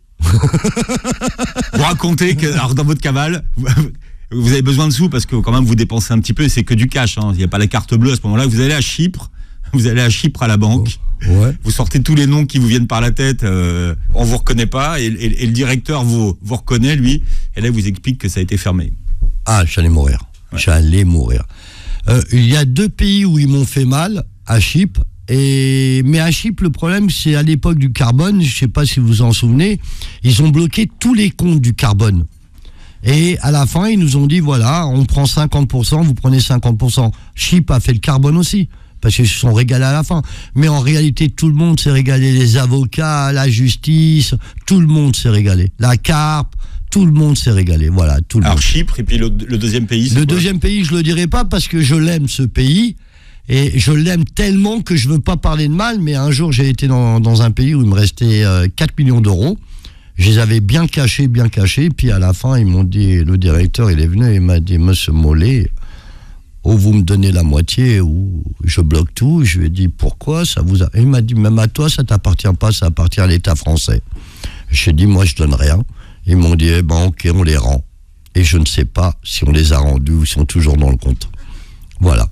Speaker 3: Vous racontez que alors dans votre cavale, vous avez besoin de sous parce que quand même vous dépensez un petit peu, c'est que du cash. Hein. Il n'y a pas la carte bleue à ce moment-là. Vous allez à Chypre à la banque.
Speaker 1: Ouais.
Speaker 3: Vous sortez tous les noms qui vous viennent par la tête. On vous reconnaît pas et le directeur vous reconnaît lui. Et là vous explique que ça a été fermé.
Speaker 1: Ah, j'allais mourir. Ouais. J'allais mourir. Il y a 2 pays où ils m'ont fait mal, à Chypre. Mais à Chypre, le problème, c'est à l'époque du carbone, je ne sais pas si vous vous en souvenez, ils ont bloqué tous les comptes du carbone. Et à la fin, ils nous ont dit, voilà, on prend 50%, vous prenez 50%. Chypre a fait le carbone aussi, parce qu'ils se sont régalés à la fin. Mais en réalité, tout le monde s'est régalé. Les avocats, la justice, tout le monde s'est régalé. La carpe, tout le monde s'est régalé. Voilà, tout le monde.
Speaker 3: Alors Chypre, et puis le deuxième pays, c'est
Speaker 1: le deuxième pays, je ne le dirai pas, parce que je l'aime, ce pays. Et je l'aime tellement que je ne veux pas parler de mal, mais un jour j'ai été dans un pays où il me restait 4 millions d'euros. Je les avais bien cachés, puis à la fin ils m'ont dit, le directeur il est venu et il m'a dit, monsieur Mollet, ou vous me donnez la moitié ou je bloque tout. Je lui ai dit, pourquoi ça vous a... Et il m'a dit, même à toi ça t'appartient pas, ça appartient à l'État français. J'ai dit, moi je donne rien. Ils m'ont dit, ok, on les rend. Et je ne sais pas si on les a rendus ou ils sont toujours dans le compte. Voilà.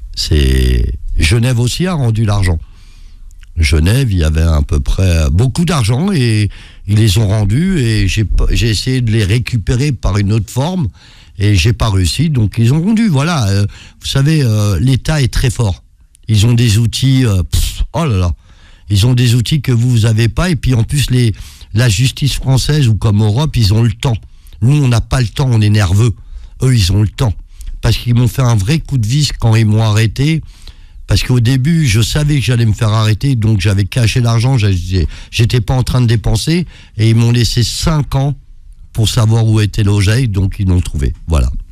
Speaker 1: Genève aussi a rendu l'argent. Genève, il y avait à peu près beaucoup d'argent et ils les ont rendus et j'ai essayé de les récupérer par une autre forme et j'ai pas réussi, donc ils ont rendu. Voilà, vous savez, l'État est très fort. Ils ont des outils, oh là là, ils ont des outils que vous avez pas et puis en plus la justice française ou comme Europe, ils ont le temps. Nous, on n'a pas le temps, on est nerveux. Eux, ils ont le temps. Parce qu'ils m'ont fait un vrai coup de vis quand ils m'ont arrêté. Parce qu'au début, je savais que j'allais me faire arrêter, donc j'avais caché l'argent, j'étais pas en train de dépenser, et ils m'ont laissé 5 ans pour savoir où était l'oseille, donc ils l'ont trouvé. Voilà.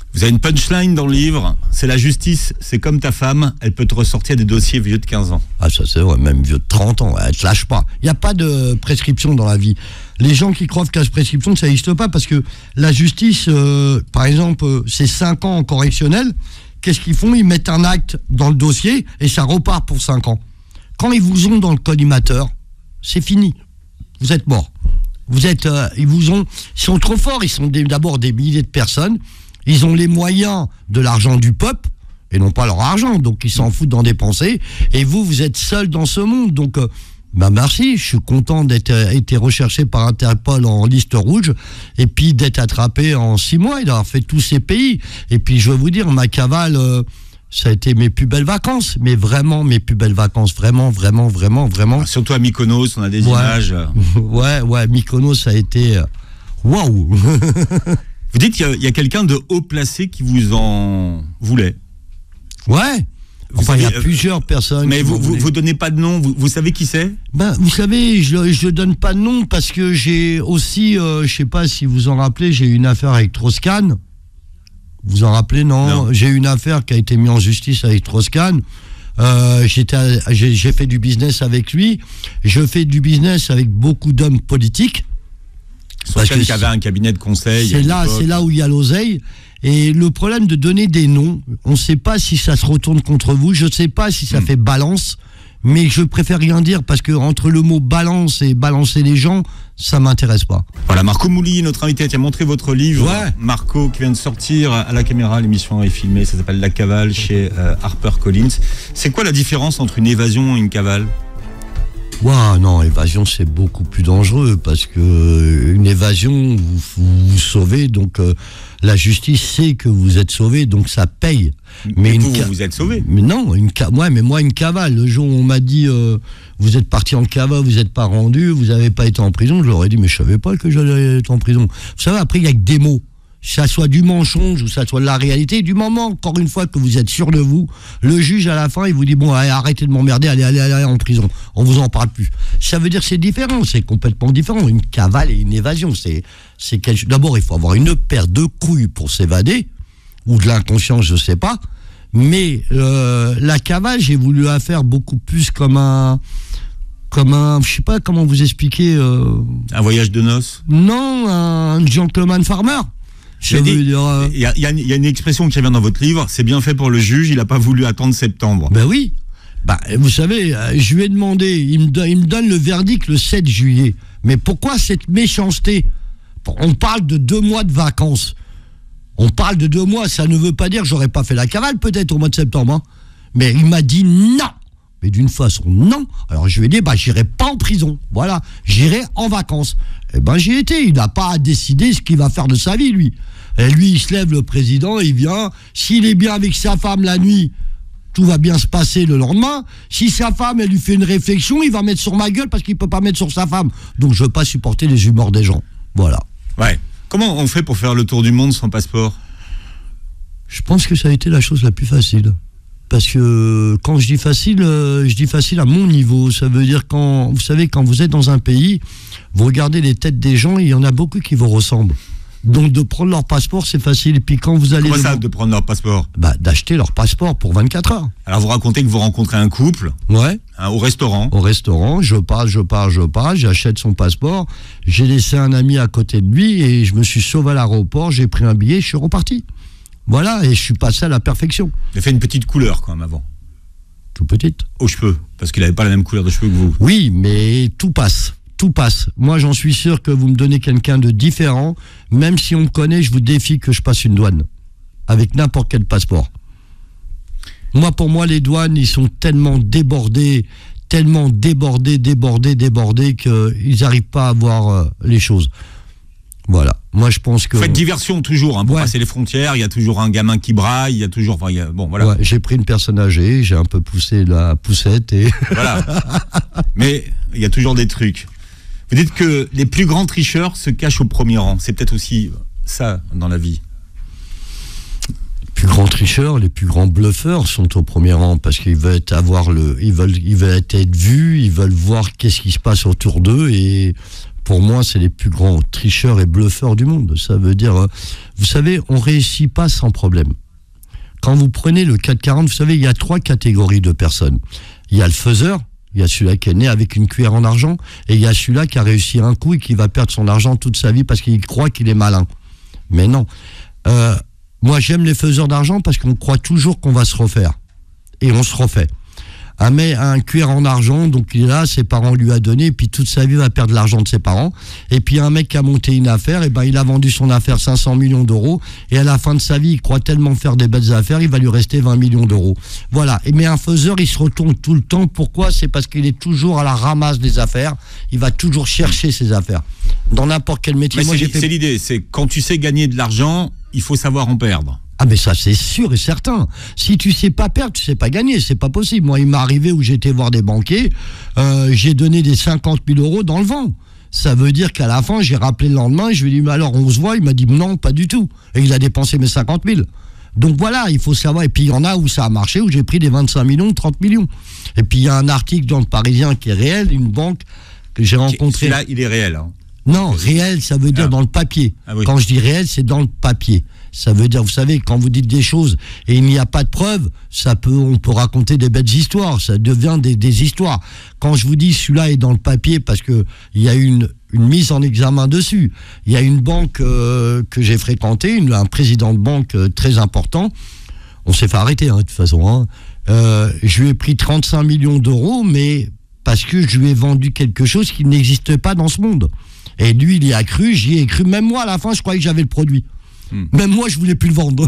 Speaker 3: Vous avez une punchline dans le livre, c'est la justice, c'est comme ta femme, elle peut te ressortir des dossiers vieux de 15 ans.
Speaker 1: Ah ça c'est vrai, même vieux de 30 ans, elle te lâche pas. Il n'y a pas de prescription dans la vie. Les gens qui croient qu'à prescription, ça n'existe pas, parce que la justice, par exemple, c'est 5 ans en correctionnel. Qu'est-ce qu'ils font? Ils mettent un acte dans le dossier et ça repart pour 5 ans. Quand ils vous ont dans le collimateur, c'est fini. Vous êtes mort. Ils sont trop forts, ils sont d'abord des milliers de personnes. Ils ont les moyens de l'argent du peuple, et non pas leur argent, donc ils s'en foutent d'en dépenser, et vous êtes seul dans ce monde, donc merci, je suis content d'être été recherché par Interpol en liste rouge, et puis d'être attrapé en 6 mois, et d'avoir fait tous ces pays, et puis je veux vous dire, ma cavale, ça a été mes plus belles vacances, mais vraiment mes plus belles vacances, vraiment.
Speaker 3: Surtout à Mykonos, on a des images.
Speaker 1: Ouais, Mykonos, ça a été... Waouh.
Speaker 3: Vous dites qu'il y a quelqu'un de haut placé qui vous en voulait.
Speaker 1: Ouais. Enfin, il y a plusieurs personnes.
Speaker 3: Mais vous donnez pas de nom, vous savez qui c'est?
Speaker 1: Vous savez, je donne pas de nom parce que j'ai aussi, je sais pas si vous en rappelez, j'ai eu une affaire avec Strauss-Kahn. Vous en rappelez, non. J'ai eu une affaire qui a été mise en justice avec Strauss-Kahn. J'ai fait du business avec lui. Je fais du business avec beaucoup d'hommes politiques.
Speaker 3: Strauss-Kahn qui avait un cabinet de conseil.
Speaker 1: C'est là où il y a l'oseille. Et le problème de donner des noms, on ne sait pas si ça se retourne contre vous, je ne sais pas si ça fait balance, mais je préfère rien dire parce que entre le mot balance et balancer les gens, ça m'intéresse pas.
Speaker 3: Voilà, Marco Mouli, notre invité, qui a montré votre livre.
Speaker 1: Ouais.
Speaker 3: Marco, qui vient de sortir à la caméra, l'émission est filmée, ça s'appelle La Cavale chez HarperCollins. C'est quoi la différence entre une évasion et une cavale?
Speaker 1: Non, évasion c'est beaucoup plus dangereux parce que une évasion vous sauvez, donc la justice sait que vous êtes sauvé, donc ça paye.
Speaker 3: Mais vous êtes sauvé.
Speaker 1: Mais non, moi une cavale. Le jour où on m'a dit vous êtes parti en cavale, vous n'êtes pas rendu, vous n'avez pas été en prison, je leur ai dit mais je savais pas que j'allais être en prison. Vous savez, après il y a que des mots. Ça soit du mensonge ou ça soit de la réalité, du moment, encore une fois, que vous êtes sûr de vous, le juge, à la fin, il vous dit, bon, allez, arrêtez de m'emmerder, allez en prison. On vous en parle plus. Ça veut dire que c'est différent, c'est complètement différent. Une cavale et une évasion, d'abord, il faut avoir une paire de couilles pour s'évader, ou de l'inconscience, je sais pas. Mais, la cavale, j'ai voulu la faire beaucoup plus comme un, je sais pas comment vous expliquer.
Speaker 3: Un voyage de noces?
Speaker 1: Non, un gentleman farmer.
Speaker 3: Il y a une expression qui revient dans votre livre, c'est bien fait pour le juge, il n'a pas voulu attendre septembre.
Speaker 1: Ben oui. Vous savez, je lui ai demandé, il me donne le verdict le 7 juillet. Mais pourquoi cette méchanceté? On parle de 2 mois de vacances. On parle de 2 mois, ça ne veut pas dire que j'aurais pas fait la cavale peut-être au mois de septembre. Hein. Mais il m'a dit non. Mais d'une façon, non. Alors je lui ai dit, j'irai pas en prison. Voilà, j'irai en vacances. J'y étais. Il n'a pas à décider ce qu'il va faire de sa vie, lui. Et lui, il se lève, le président, il vient. S'il est bien avec sa femme la nuit, tout va bien se passer le lendemain. Si sa femme, elle lui fait une réflexion, il va mettre sur ma gueule parce qu'il peut pas mettre sur sa femme. Donc je veux pas supporter les humeurs des gens. Voilà.
Speaker 3: Ouais. Comment on fait pour faire le tour du monde sans passeport?
Speaker 1: Je pense que ça a été la chose la plus facile. Parce que quand je dis facile à mon niveau. Ça veut dire quand vous êtes dans un pays, vous regardez les têtes des gens, il y en a beaucoup qui vous ressemblent. Donc de prendre leur passeport, c'est facile. Et puis quand vous allez...
Speaker 3: Comment ça, de prendre leur passeport?
Speaker 1: D'acheter leur passeport pour 24 heures.
Speaker 3: Alors vous racontez que vous rencontrez un couple.
Speaker 1: Ouais.
Speaker 3: Au restaurant.
Speaker 1: Au restaurant, je pars, j'achète son passeport. J'ai laissé un ami à côté de lui et je me suis sauvé à l'aéroport, j'ai pris un billet, je suis reparti. Voilà, et je suis passé à la perfection.
Speaker 3: Il a fait une petite couleur quand même avant.
Speaker 1: Tout petite.
Speaker 3: Aux cheveux, parce qu'il n'avait pas la même couleur de cheveux que vous.
Speaker 1: Oui, mais tout passe. Tout passe. Moi, j'en suis sûr que vous me donnez quelqu'un de différent. Même si on me connaît, je vous défie que je passe une douane. Avec n'importe quel passeport. Pour moi, les douanes, ils sont tellement débordés qu'ils n'arrivent pas à voir les choses. Voilà. Moi, je pense que...
Speaker 3: Faites diversion toujours, pour passer les frontières. Il y a toujours un gamin qui braille, il y a toujours... bon, voilà.
Speaker 1: Ouais, j'ai pris une personne âgée, j'ai un peu poussé la poussette et... Voilà.
Speaker 3: Mais il y a toujours des trucs. Vous dites que les plus grands tricheurs se cachent au premier rang. C'est peut-être aussi ça dans la vie.
Speaker 1: Les plus grands tricheurs, les plus grands bluffeurs sont au premier rang parce qu'ils veulent être vus, ils veulent voir qu'est-ce qui se passe autour d'eux et pour moi, c'est les plus grands tricheurs et bluffeurs du monde. Ça veut dire, vous savez, on réussit pas sans problème. Quand vous prenez le 440, vous savez, il y a 3 catégories de personnes. Il y a le faiseur, il y a celui-là qui est né avec une cuillère en argent, et il y a celui-là qui a réussi un coup et qui va perdre son argent toute sa vie parce qu'il croit qu'il est malin. Mais non. Moi, j'aime les faiseurs d'argent parce qu'on croit toujours qu'on va se refaire. Et on se refait. Un cuir en argent, donc il est là, ses parents lui a donné, et puis toute sa vie va perdre l'argent de ses parents. Et puis un mec qui a monté une affaire, et ben il a vendu son affaire 500 millions d'euros, et à la fin de sa vie, il croit tellement faire des belles affaires, il va lui rester 20 millions d'euros. Voilà. Mais un faiseur, il se retourne tout le temps. Pourquoi ? C'est parce qu'il est toujours à la ramasse des affaires. Il va toujours chercher ses affaires. Dans n'importe quel métier.
Speaker 3: Mais c'est l'idée, c'est quand tu sais gagner de l'argent, il faut savoir en perdre.
Speaker 1: Ah mais ça c'est sûr et certain. Si tu sais pas perdre, tu sais pas gagner, c'est pas possible. Moi il m'est arrivé où j'étais voir des banquiers, j'ai donné des 50 000 euros dans le vent. Ça veut dire qu'à la fin j'ai rappelé le lendemain, je lui ai dit mais alors on se voit, il m'a dit non pas du tout. Et il a dépensé mes 50 000. Donc voilà, il faut savoir. Et puis il y en a où ça a marché, où j'ai pris des 25 millions, 30 millions. Et puis il y a un article dans le Parisien qui est réel, une banque que j'ai rencontrée.
Speaker 3: Là il est réel. Hein.
Speaker 1: Non, réel ça veut dire dans le papier. Ah, oui. Quand je dis réel c'est dans le papier. Ça veut dire, vous savez, quand vous dites des choses et il n'y a pas de preuves, on peut raconter des belles histoires, ça devient des histoires. Quand je vous dis celui-là est dans le papier parce que il y a une mise en examen dessus. Il y a une banque que j'ai fréquentée, un président de banque très important. On s'est fait arrêter de toute façon. Hein. Je lui ai pris 35 millions d'euros, mais parce que je lui ai vendu quelque chose qui n'existe pas dans ce monde. Et lui, il y a cru, j'y ai cru. Même moi, à la fin, je croyais que j'avais le produit. Même moi, je voulais plus le vendre.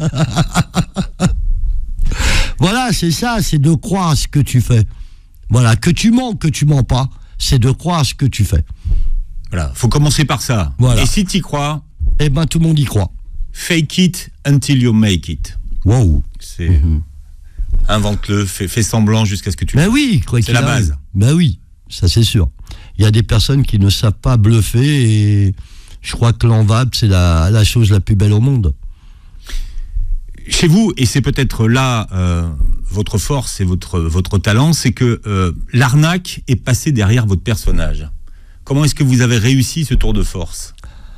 Speaker 1: Voilà, c'est ça, c'est de croire ce que tu fais. Voilà, que tu mens pas, c'est de croire ce que tu fais.
Speaker 3: Voilà, faut commencer par ça.
Speaker 1: Voilà.
Speaker 3: Et si tu y crois,
Speaker 1: eh ben tout le monde y croit.
Speaker 3: Fake it until you make it.
Speaker 1: Wow.
Speaker 3: C'est invente-le, fais semblant jusqu'à ce que tu.
Speaker 1: Ben oui,
Speaker 3: c'est la base.
Speaker 1: Ben oui, ça c'est sûr. Il y a des personnes qui ne savent pas bluffer et je crois que l'envable, c'est la chose la plus belle au monde.
Speaker 3: Chez vous, et c'est peut-être là votre force et votre talent, c'est que l'arnaque est passée derrière votre personnage. Comment est-ce que vous avez réussi ce tour de force ?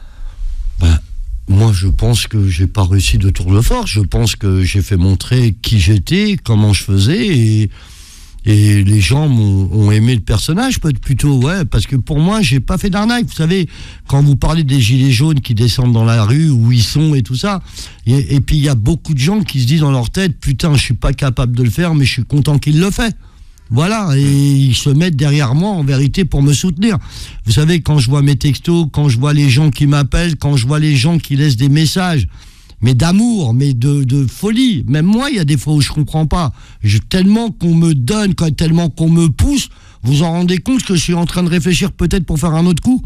Speaker 1: Moi, je pense que j'ai pas réussi de tour de force. Je pense que j'ai fait montrer qui j'étais, comment je faisais, et les gens ont aimé le personnage, plutôt, ouais, parce que pour moi, j'ai pas fait d'arnaque. Vous savez, quand vous parlez des gilets jaunes qui descendent dans la rue, où ils sont et tout ça, et puis il y a beaucoup de gens qui se disent dans leur tête, putain, je suis pas capable de le faire, mais je suis content qu'il le fait. Voilà, et ils se mettent derrière moi, en vérité, pour me soutenir. Vous savez, quand je vois mes textos, quand je vois les gens qui m'appellent, quand je vois les gens qui laissent des messages, mais d'amour, mais de folie. Même moi, il y a des fois où je comprends pas. Tellement qu'on me donne, tellement qu'on me pousse, vous en rendez compte que je suis en train de réfléchir peut-être pour faire un autre coup.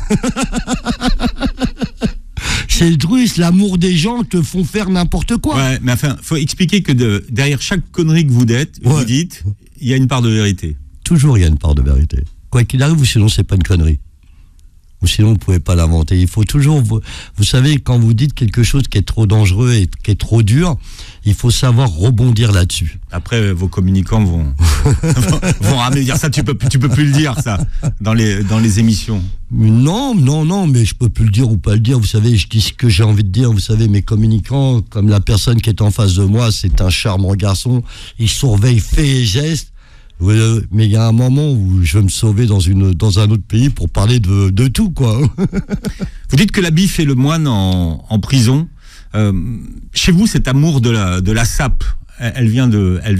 Speaker 1: C'est le truc, l'amour des gens te font faire n'importe quoi.
Speaker 3: Ouais, mais enfin, faut expliquer que derrière chaque connerie que vous dites, il y a une part de vérité.
Speaker 1: Toujours, il y a une part de vérité. Quoi qu'il arrive, ou sinon, c'est pas une connerie. Ou sinon, vous ne pouvez pas l'inventer. Il faut toujours... Vous savez, quand vous dites quelque chose qui est trop dangereux et qui est trop dur, il faut savoir rebondir là-dessus.
Speaker 3: Après, vos communicants vont ramener dire ça, tu peux plus le dire, ça, dans les émissions.
Speaker 1: Non, mais je peux plus le dire ou pas le dire. Vous savez, je dis ce que j'ai envie de dire. Vous savez, mes communicants, comme la personne qui est en face de moi, c'est un charmant garçon. Il surveille faits et gestes. Mais il y a un moment où je vais me sauver dans un autre pays pour parler de tout, quoi.
Speaker 3: Vous dites que l'habit fait le moine en prison. Chez vous, cet amour de la sape, elle vient d'où ?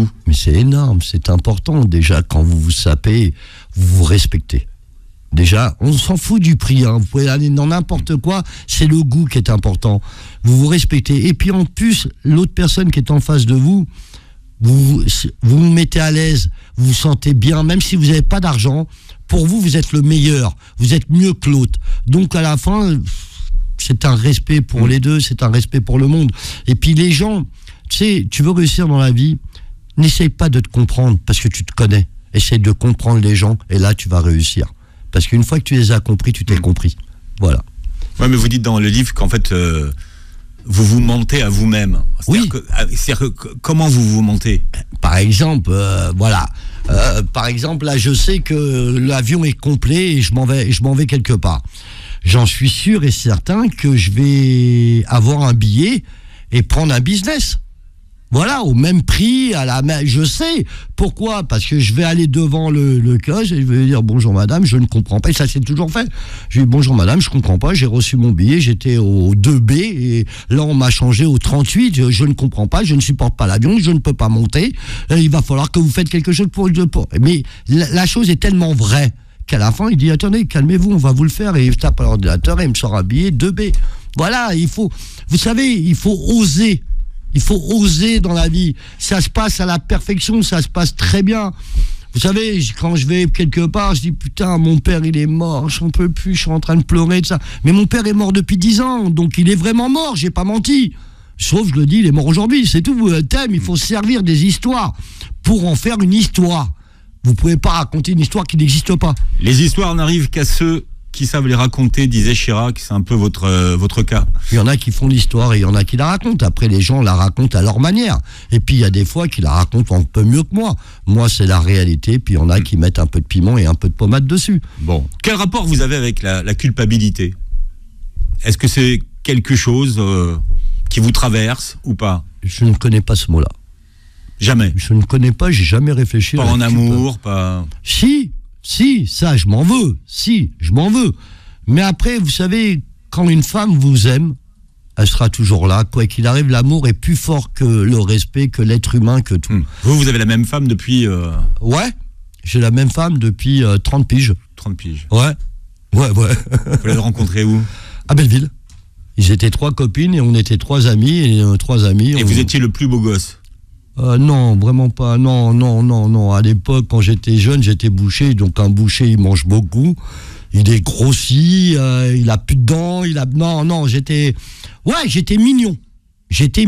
Speaker 1: Mais c'est énorme, c'est important. Déjà, quand vous vous sapez, vous vous respectez. Déjà, on s'en fout du prix. Hein. Vous pouvez aller dans n'importe quoi, c'est le goût qui est important. Vous vous respectez. Et puis en plus, l'autre personne qui est en face de vous, vous vous mettez à l'aise, vous vous sentez bien, même si vous n'avez pas d'argent, pour vous, vous êtes le meilleur, vous êtes mieux que l'autre. Donc à la fin, c'est un respect pour les deux, c'est un respect pour le monde. Et puis les gens, tu sais, tu veux réussir dans la vie, n'essaye pas de te comprendre parce que tu te connais. Essaye de comprendre les gens et là, tu vas réussir. Parce qu'une fois que tu les as compris, tu t'es compris. Voilà.
Speaker 3: Ouais, mais vous dites dans le livre qu'en fait... vous vous mentez à vous-même.
Speaker 1: Oui.
Speaker 3: C'est-à-dire que, comment vous mentez ?
Speaker 1: Par exemple, voilà. Par exemple, là, je sais que l'avion est complet et je m'en vais quelque part. J'en suis sûr et certain que je vais avoir un billet et prendre un business. Voilà, au même prix, je sais. Pourquoi ? Parce que je vais aller devant le kiosque et je vais dire bonjour madame, je ne comprends pas. Et ça, c'est toujours fait. Je dis bonjour madame, je ne comprends pas, j'ai reçu mon billet, j'étais au 2B et là, on m'a changé au 38. Je ne comprends pas, je ne supporte pas l'avion, je ne peux pas monter. Il va falloir que vous faites quelque chose pour... Mais la chose est tellement vraie qu'à la fin, il dit attendez, calmez-vous, on va vous le faire. Et il tape à l'ordinateur et il me sort un billet 2B. Voilà, vous savez, il faut oser. Il faut oser dans la vie. Ça se passe à la perfection, ça se passe très bien. Vous savez, quand je vais quelque part, je dis putain, mon père il est mort, j'en peux plus, je suis en train de pleurer de ça. Mais mon père est mort depuis 10 ans, donc il est vraiment mort, j'ai pas menti. Sauf, je le dis, il est mort aujourd'hui, c'est tout. Thème, il faut servir des histoires pour en faire une histoire. Vous pouvez pas raconter une histoire qui n'existe pas.
Speaker 3: Les histoires n'arrivent qu'à ceux qui savent les raconter, disait Chirac, c'est un peu votre cas.
Speaker 1: Il y en a qui font l'histoire et il y en a qui la racontent. Après, les gens la racontent à leur manière. Et puis, il y a des fois qui la racontent un peu mieux que moi. Moi, c'est la réalité. Puis, il y en a qui mettent un peu de piment et un peu de pommade dessus.
Speaker 3: Bon. Quel rapport vous avez avec la culpabilité ? Est-ce que c'est quelque chose qui vous traverse ou pas ?
Speaker 1: Je ne connais pas ce mot-là.
Speaker 3: Jamais ?
Speaker 1: Je ne connais pas, j'ai jamais réfléchi.
Speaker 3: Pas en amour, pas...
Speaker 1: Si, ça, je m'en veux. Si, je m'en veux. Mais après, vous savez, quand une femme vous aime, elle sera toujours là. Quoi qu'il arrive, l'amour est plus fort que le respect, que l'être humain, que tout.
Speaker 3: Vous avez la même femme depuis...
Speaker 1: Ouais, j'ai la même femme depuis 30 piges.
Speaker 3: 30 piges.
Speaker 1: Ouais. Vous
Speaker 3: l'avez rencontrée où ?
Speaker 1: À Belleville. Ils étaient 3 copines et on était 3 amis. Et 3 amis...
Speaker 3: Et vous étiez le plus beau gosse ?
Speaker 1: Non, vraiment pas. Non. À l'époque, quand j'étais jeune, j'étais boucher. Donc un boucher, il mange beaucoup. Il est grossi, il a plus de dents. Non, j'étais mignon. J'étais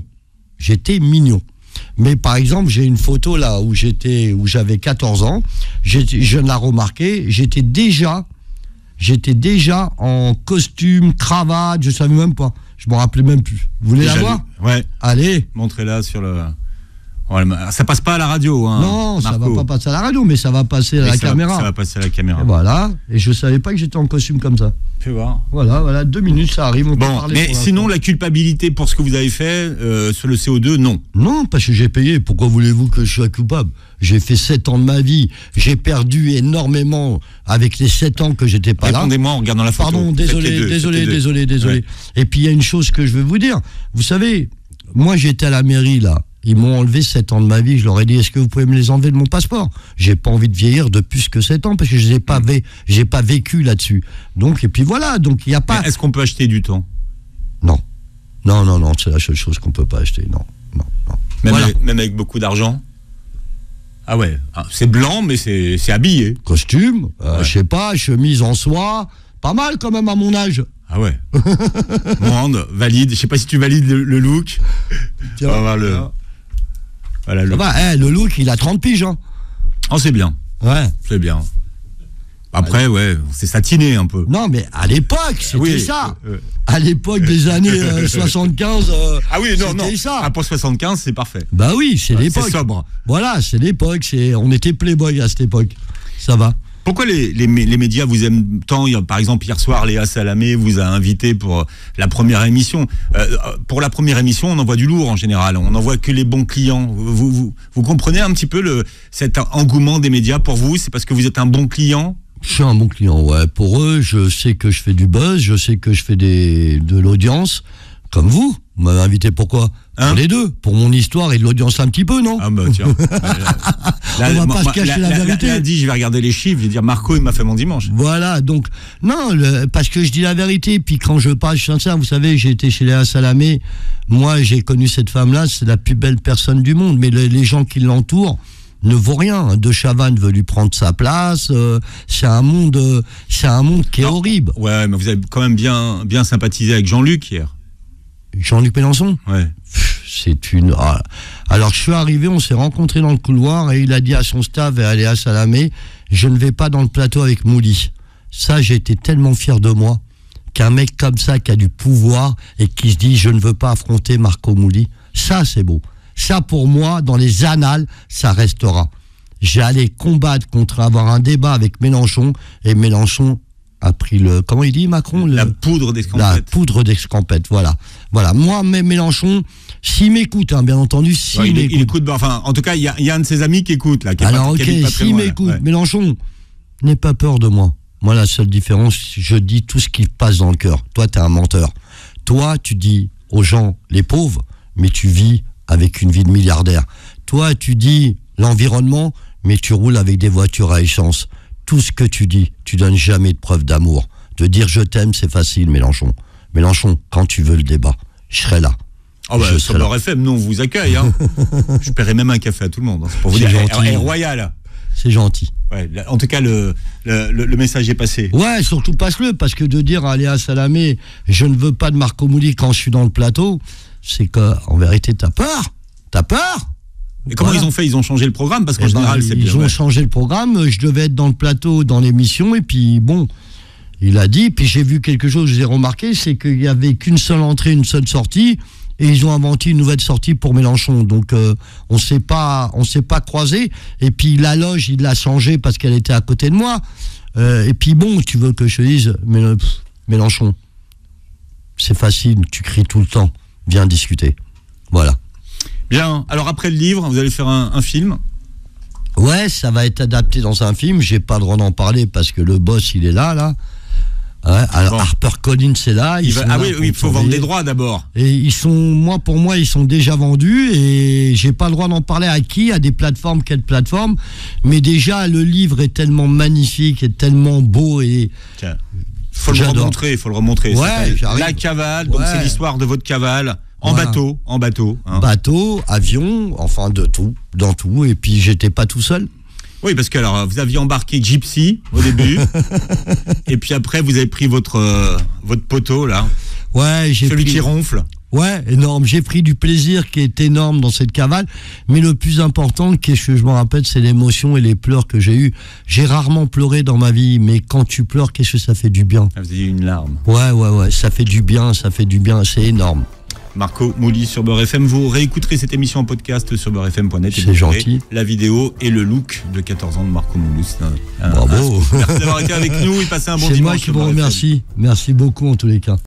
Speaker 1: mignon. Mais par exemple, j'ai une photo là où j'avais 14 ans. Je l'ai remarqué. J'étais déjà en costume, cravate. Je savais même pas. Je m'en rappelais même plus. Vous voulez la voir ?
Speaker 3: Ouais.
Speaker 1: Allez.
Speaker 3: Montrez-la sur le... Ça passe pas à la radio, hein.
Speaker 1: Non,
Speaker 3: Marco.
Speaker 1: Ça va pas passer à la radio, mais ça va passer à la caméra.
Speaker 3: Ça va passer à la caméra.
Speaker 1: Et voilà. Et je savais pas que j'étais en costume comme ça.
Speaker 3: Fais voir.
Speaker 1: Voilà, 2 minutes, ça arrive. On peut parler
Speaker 3: mais sinon, la culpabilité pour ce que vous avez fait sur le CO2, non.
Speaker 1: Non, parce que j'ai payé. Pourquoi voulez-vous que je sois coupable ? J'ai fait 7 ans de ma vie. J'ai perdu énormément avec les 7 ans que j'étais pas là.
Speaker 3: Répondez-moi en regardant la photo.
Speaker 1: Pardon, désolé. Ouais. Et puis, il y a une chose que je veux vous dire. Vous savez, moi, j'étais à la mairie, là. Ils m'ont enlevé 7 ans de ma vie. Je leur ai dit, est-ce que vous pouvez me les enlever de mon passeport ? J'ai pas envie de vieillir de plus que 7 ans parce que j'ai pas vécu là-dessus. Donc, et puis voilà. Donc, il n'y a pas...
Speaker 3: Mais est-ce qu'on peut acheter du temps ?
Speaker 1: Non. C'est la seule chose qu'on peut pas acheter. Non.
Speaker 3: Même avec beaucoup d'argent ? Ah ouais. C'est blanc, mais c'est habillé.
Speaker 1: Costume, je sais pas, chemise en soie. Pas mal quand même à mon âge.
Speaker 3: Ah ouais. Monde, valide. Je sais pas si tu valides le look.
Speaker 1: Tiens,
Speaker 3: on va voir Voilà,
Speaker 1: le look, il a 30 piges. Hein.
Speaker 3: Oh, c'est bien.
Speaker 1: Ouais.
Speaker 3: C'est bien. Après, ouais, c'est satiné un peu.
Speaker 1: Non, mais à l'époque, c'était ça. À l'époque des années 75,
Speaker 3: ah oui, non.
Speaker 1: Ça.
Speaker 3: Pour 75, c'est parfait.
Speaker 1: Bah oui, c'est l'époque.
Speaker 3: C'est sobre.
Speaker 1: Voilà, c'est l'époque. On était playboy à cette époque. Ça va.
Speaker 3: Pourquoi les médias vous aiment tant ? Par exemple, hier soir, Léa Salamé vous a invité pour la première émission. Pour la première émission, on envoie du lourd en général. On n'envoie que les bons clients. Vous comprenez un petit peu cet engouement des médias pour vous ? C'est parce que vous êtes un bon client ?
Speaker 1: Je suis un bon client, ouais. Pour eux, je sais que je fais du buzz, je sais que je fais de l'audience. Comme vous m'avez invité pourquoi ? Pour les deux, pour mon histoire et de l'audience un petit peu, non ?
Speaker 3: Ah bah tiens.
Speaker 1: On va pas se cacher la vérité.
Speaker 3: Lundi, je vais regarder les chiffres, je vais dire Marco, il m'a fait mon dimanche.
Speaker 1: Voilà, donc, non, parce que je dis la vérité, puis quand je parle, je suis sincère, vous savez, j'ai été chez Léa Salamé, moi j'ai connu cette femme-là, c'est la plus belle personne du monde, mais les gens qui l'entourent ne vaut rien. De Chavannes veut lui prendre sa place. C'est un monde qui est horrible.
Speaker 3: Ouais, mais vous avez quand même bien sympathisé avec Jean-Luc hier.
Speaker 1: Jean-Luc Mélenchon ?
Speaker 3: Ouais.
Speaker 1: Alors je suis arrivé, on s'est rencontrés dans le couloir et il a dit à son staff et à Léa Salamé, je ne vais pas dans le plateau avec Mouli. Ça, j'ai été tellement fier de moi qu'un mec comme ça qui a du pouvoir et qui se dit je ne veux pas affronter Marco Mouli. Ça, c'est beau. Ça, pour moi, dans les annales, ça restera. j'allais combattre contre avoir un débat avec Mélenchon, et Mélenchon a pris comment il dit Macron,
Speaker 3: la poudre d'escampette.
Speaker 1: La poudre d'escampette, voilà. Moi, Mélenchon, s'il m'écoute, hein, bien entendu, s'il m'écoute.
Speaker 3: Il écoute, enfin, en tout cas, il y a un de ses amis qui écoute, là.
Speaker 1: Alors, s'il m'écoute, Mélenchon, n'aie pas peur de moi. Moi, la seule différence, je dis tout ce qui passe dans le cœur. Toi, t'es un menteur. Toi, tu dis aux gens, les pauvres, mais tu vis avec une vie de milliardaire. Toi, tu dis l'environnement, mais tu roules avec des voitures à essence. Tout ce que tu dis, tu donnes jamais de preuve d'amour. De dire je t'aime, c'est facile, Mélenchon. Mélenchon, quand tu veux le débat, je serai là.
Speaker 3: Ah bah, sur Beurre FM, nous, on vous accueille. Hein. Je paierai même un café à tout le monde. Hein. C'est pour vous dire,
Speaker 1: gentil.
Speaker 3: Royal.
Speaker 1: C'est gentil.
Speaker 3: Ouais, en tout cas, le message est passé.
Speaker 1: Ouais, surtout passe-le, parce que de dire à Léa Salamé, je ne veux pas de Marco Mouli quand je suis dans le plateau, c'est qu'en vérité, t'as peur. T'as peur.
Speaker 3: Et comment ils ont fait? Ils ont changé le programme? Parce qu'en général, c'est bien.
Speaker 1: Ils ont changé le programme. Je devais être dans le plateau, dans l'émission, et puis bon, il a dit, puis j'ai vu quelque chose, j'ai remarqué, c'est qu'il n'y avait qu'une seule entrée, une seule sortie, et ils ont inventé une nouvelle sortie pour Mélenchon. Donc on s'est pas croisés. Et puis la loge, il l'a changée parce qu'elle était à côté de moi. Et puis bon, tu veux que je te dise, Mélenchon, c'est facile, tu cries tout le temps. Viens discuter. Voilà.
Speaker 3: Bien. Alors après le livre, vous allez faire un film?
Speaker 1: Ouais, ça va être adapté dans un film. J'ai pas le droit d'en parler parce que le boss, il est là. Ouais, alors bon. HarperCollins c'est là.
Speaker 3: Oui, il faut vendre des droits d'abord.
Speaker 1: Et pour moi, ils sont déjà vendus et j'ai pas le droit d'en parler à qui, à des plateformes, quelle plateforme. Mais déjà, le livre est tellement magnifique et tellement beau et.
Speaker 3: Tiens. Faut le remontrer.
Speaker 1: Ouais,
Speaker 3: La cavale, donc c'est l'histoire de votre cavale. En bateau. Hein.
Speaker 1: Bateau, avion, enfin dans tout. Et puis j'étais pas tout seul.
Speaker 3: Oui, parce que alors vous aviez embarqué Gypsy au début, et puis après vous avez pris votre poteau là.
Speaker 1: Ouais,
Speaker 3: celui qui ronfle.
Speaker 1: Ouais, énorme. J'ai pris du plaisir qui est énorme dans cette cavale, mais le plus important, qu'est-ce que je me rappelle, c'est l'émotion et les pleurs que j'ai eus. J'ai rarement pleuré dans ma vie, mais quand tu pleures, qu'est-ce que ça fait du bien.
Speaker 3: Vous avez eu une larme.
Speaker 1: Ouais, ça fait du bien, c'est énorme.
Speaker 3: Marco Mouli sur Beurre FM. Vous réécouterez cette émission en podcast sur beurrefm.net.
Speaker 1: C'est gentil.
Speaker 3: La vidéo et le look de 14 ans de Marco Mouli.
Speaker 1: Bravo.
Speaker 3: Merci d'avoir été avec nous et passez un bon dimanche.
Speaker 1: C'est moi qui vous remercie. Merci beaucoup en tous les cas.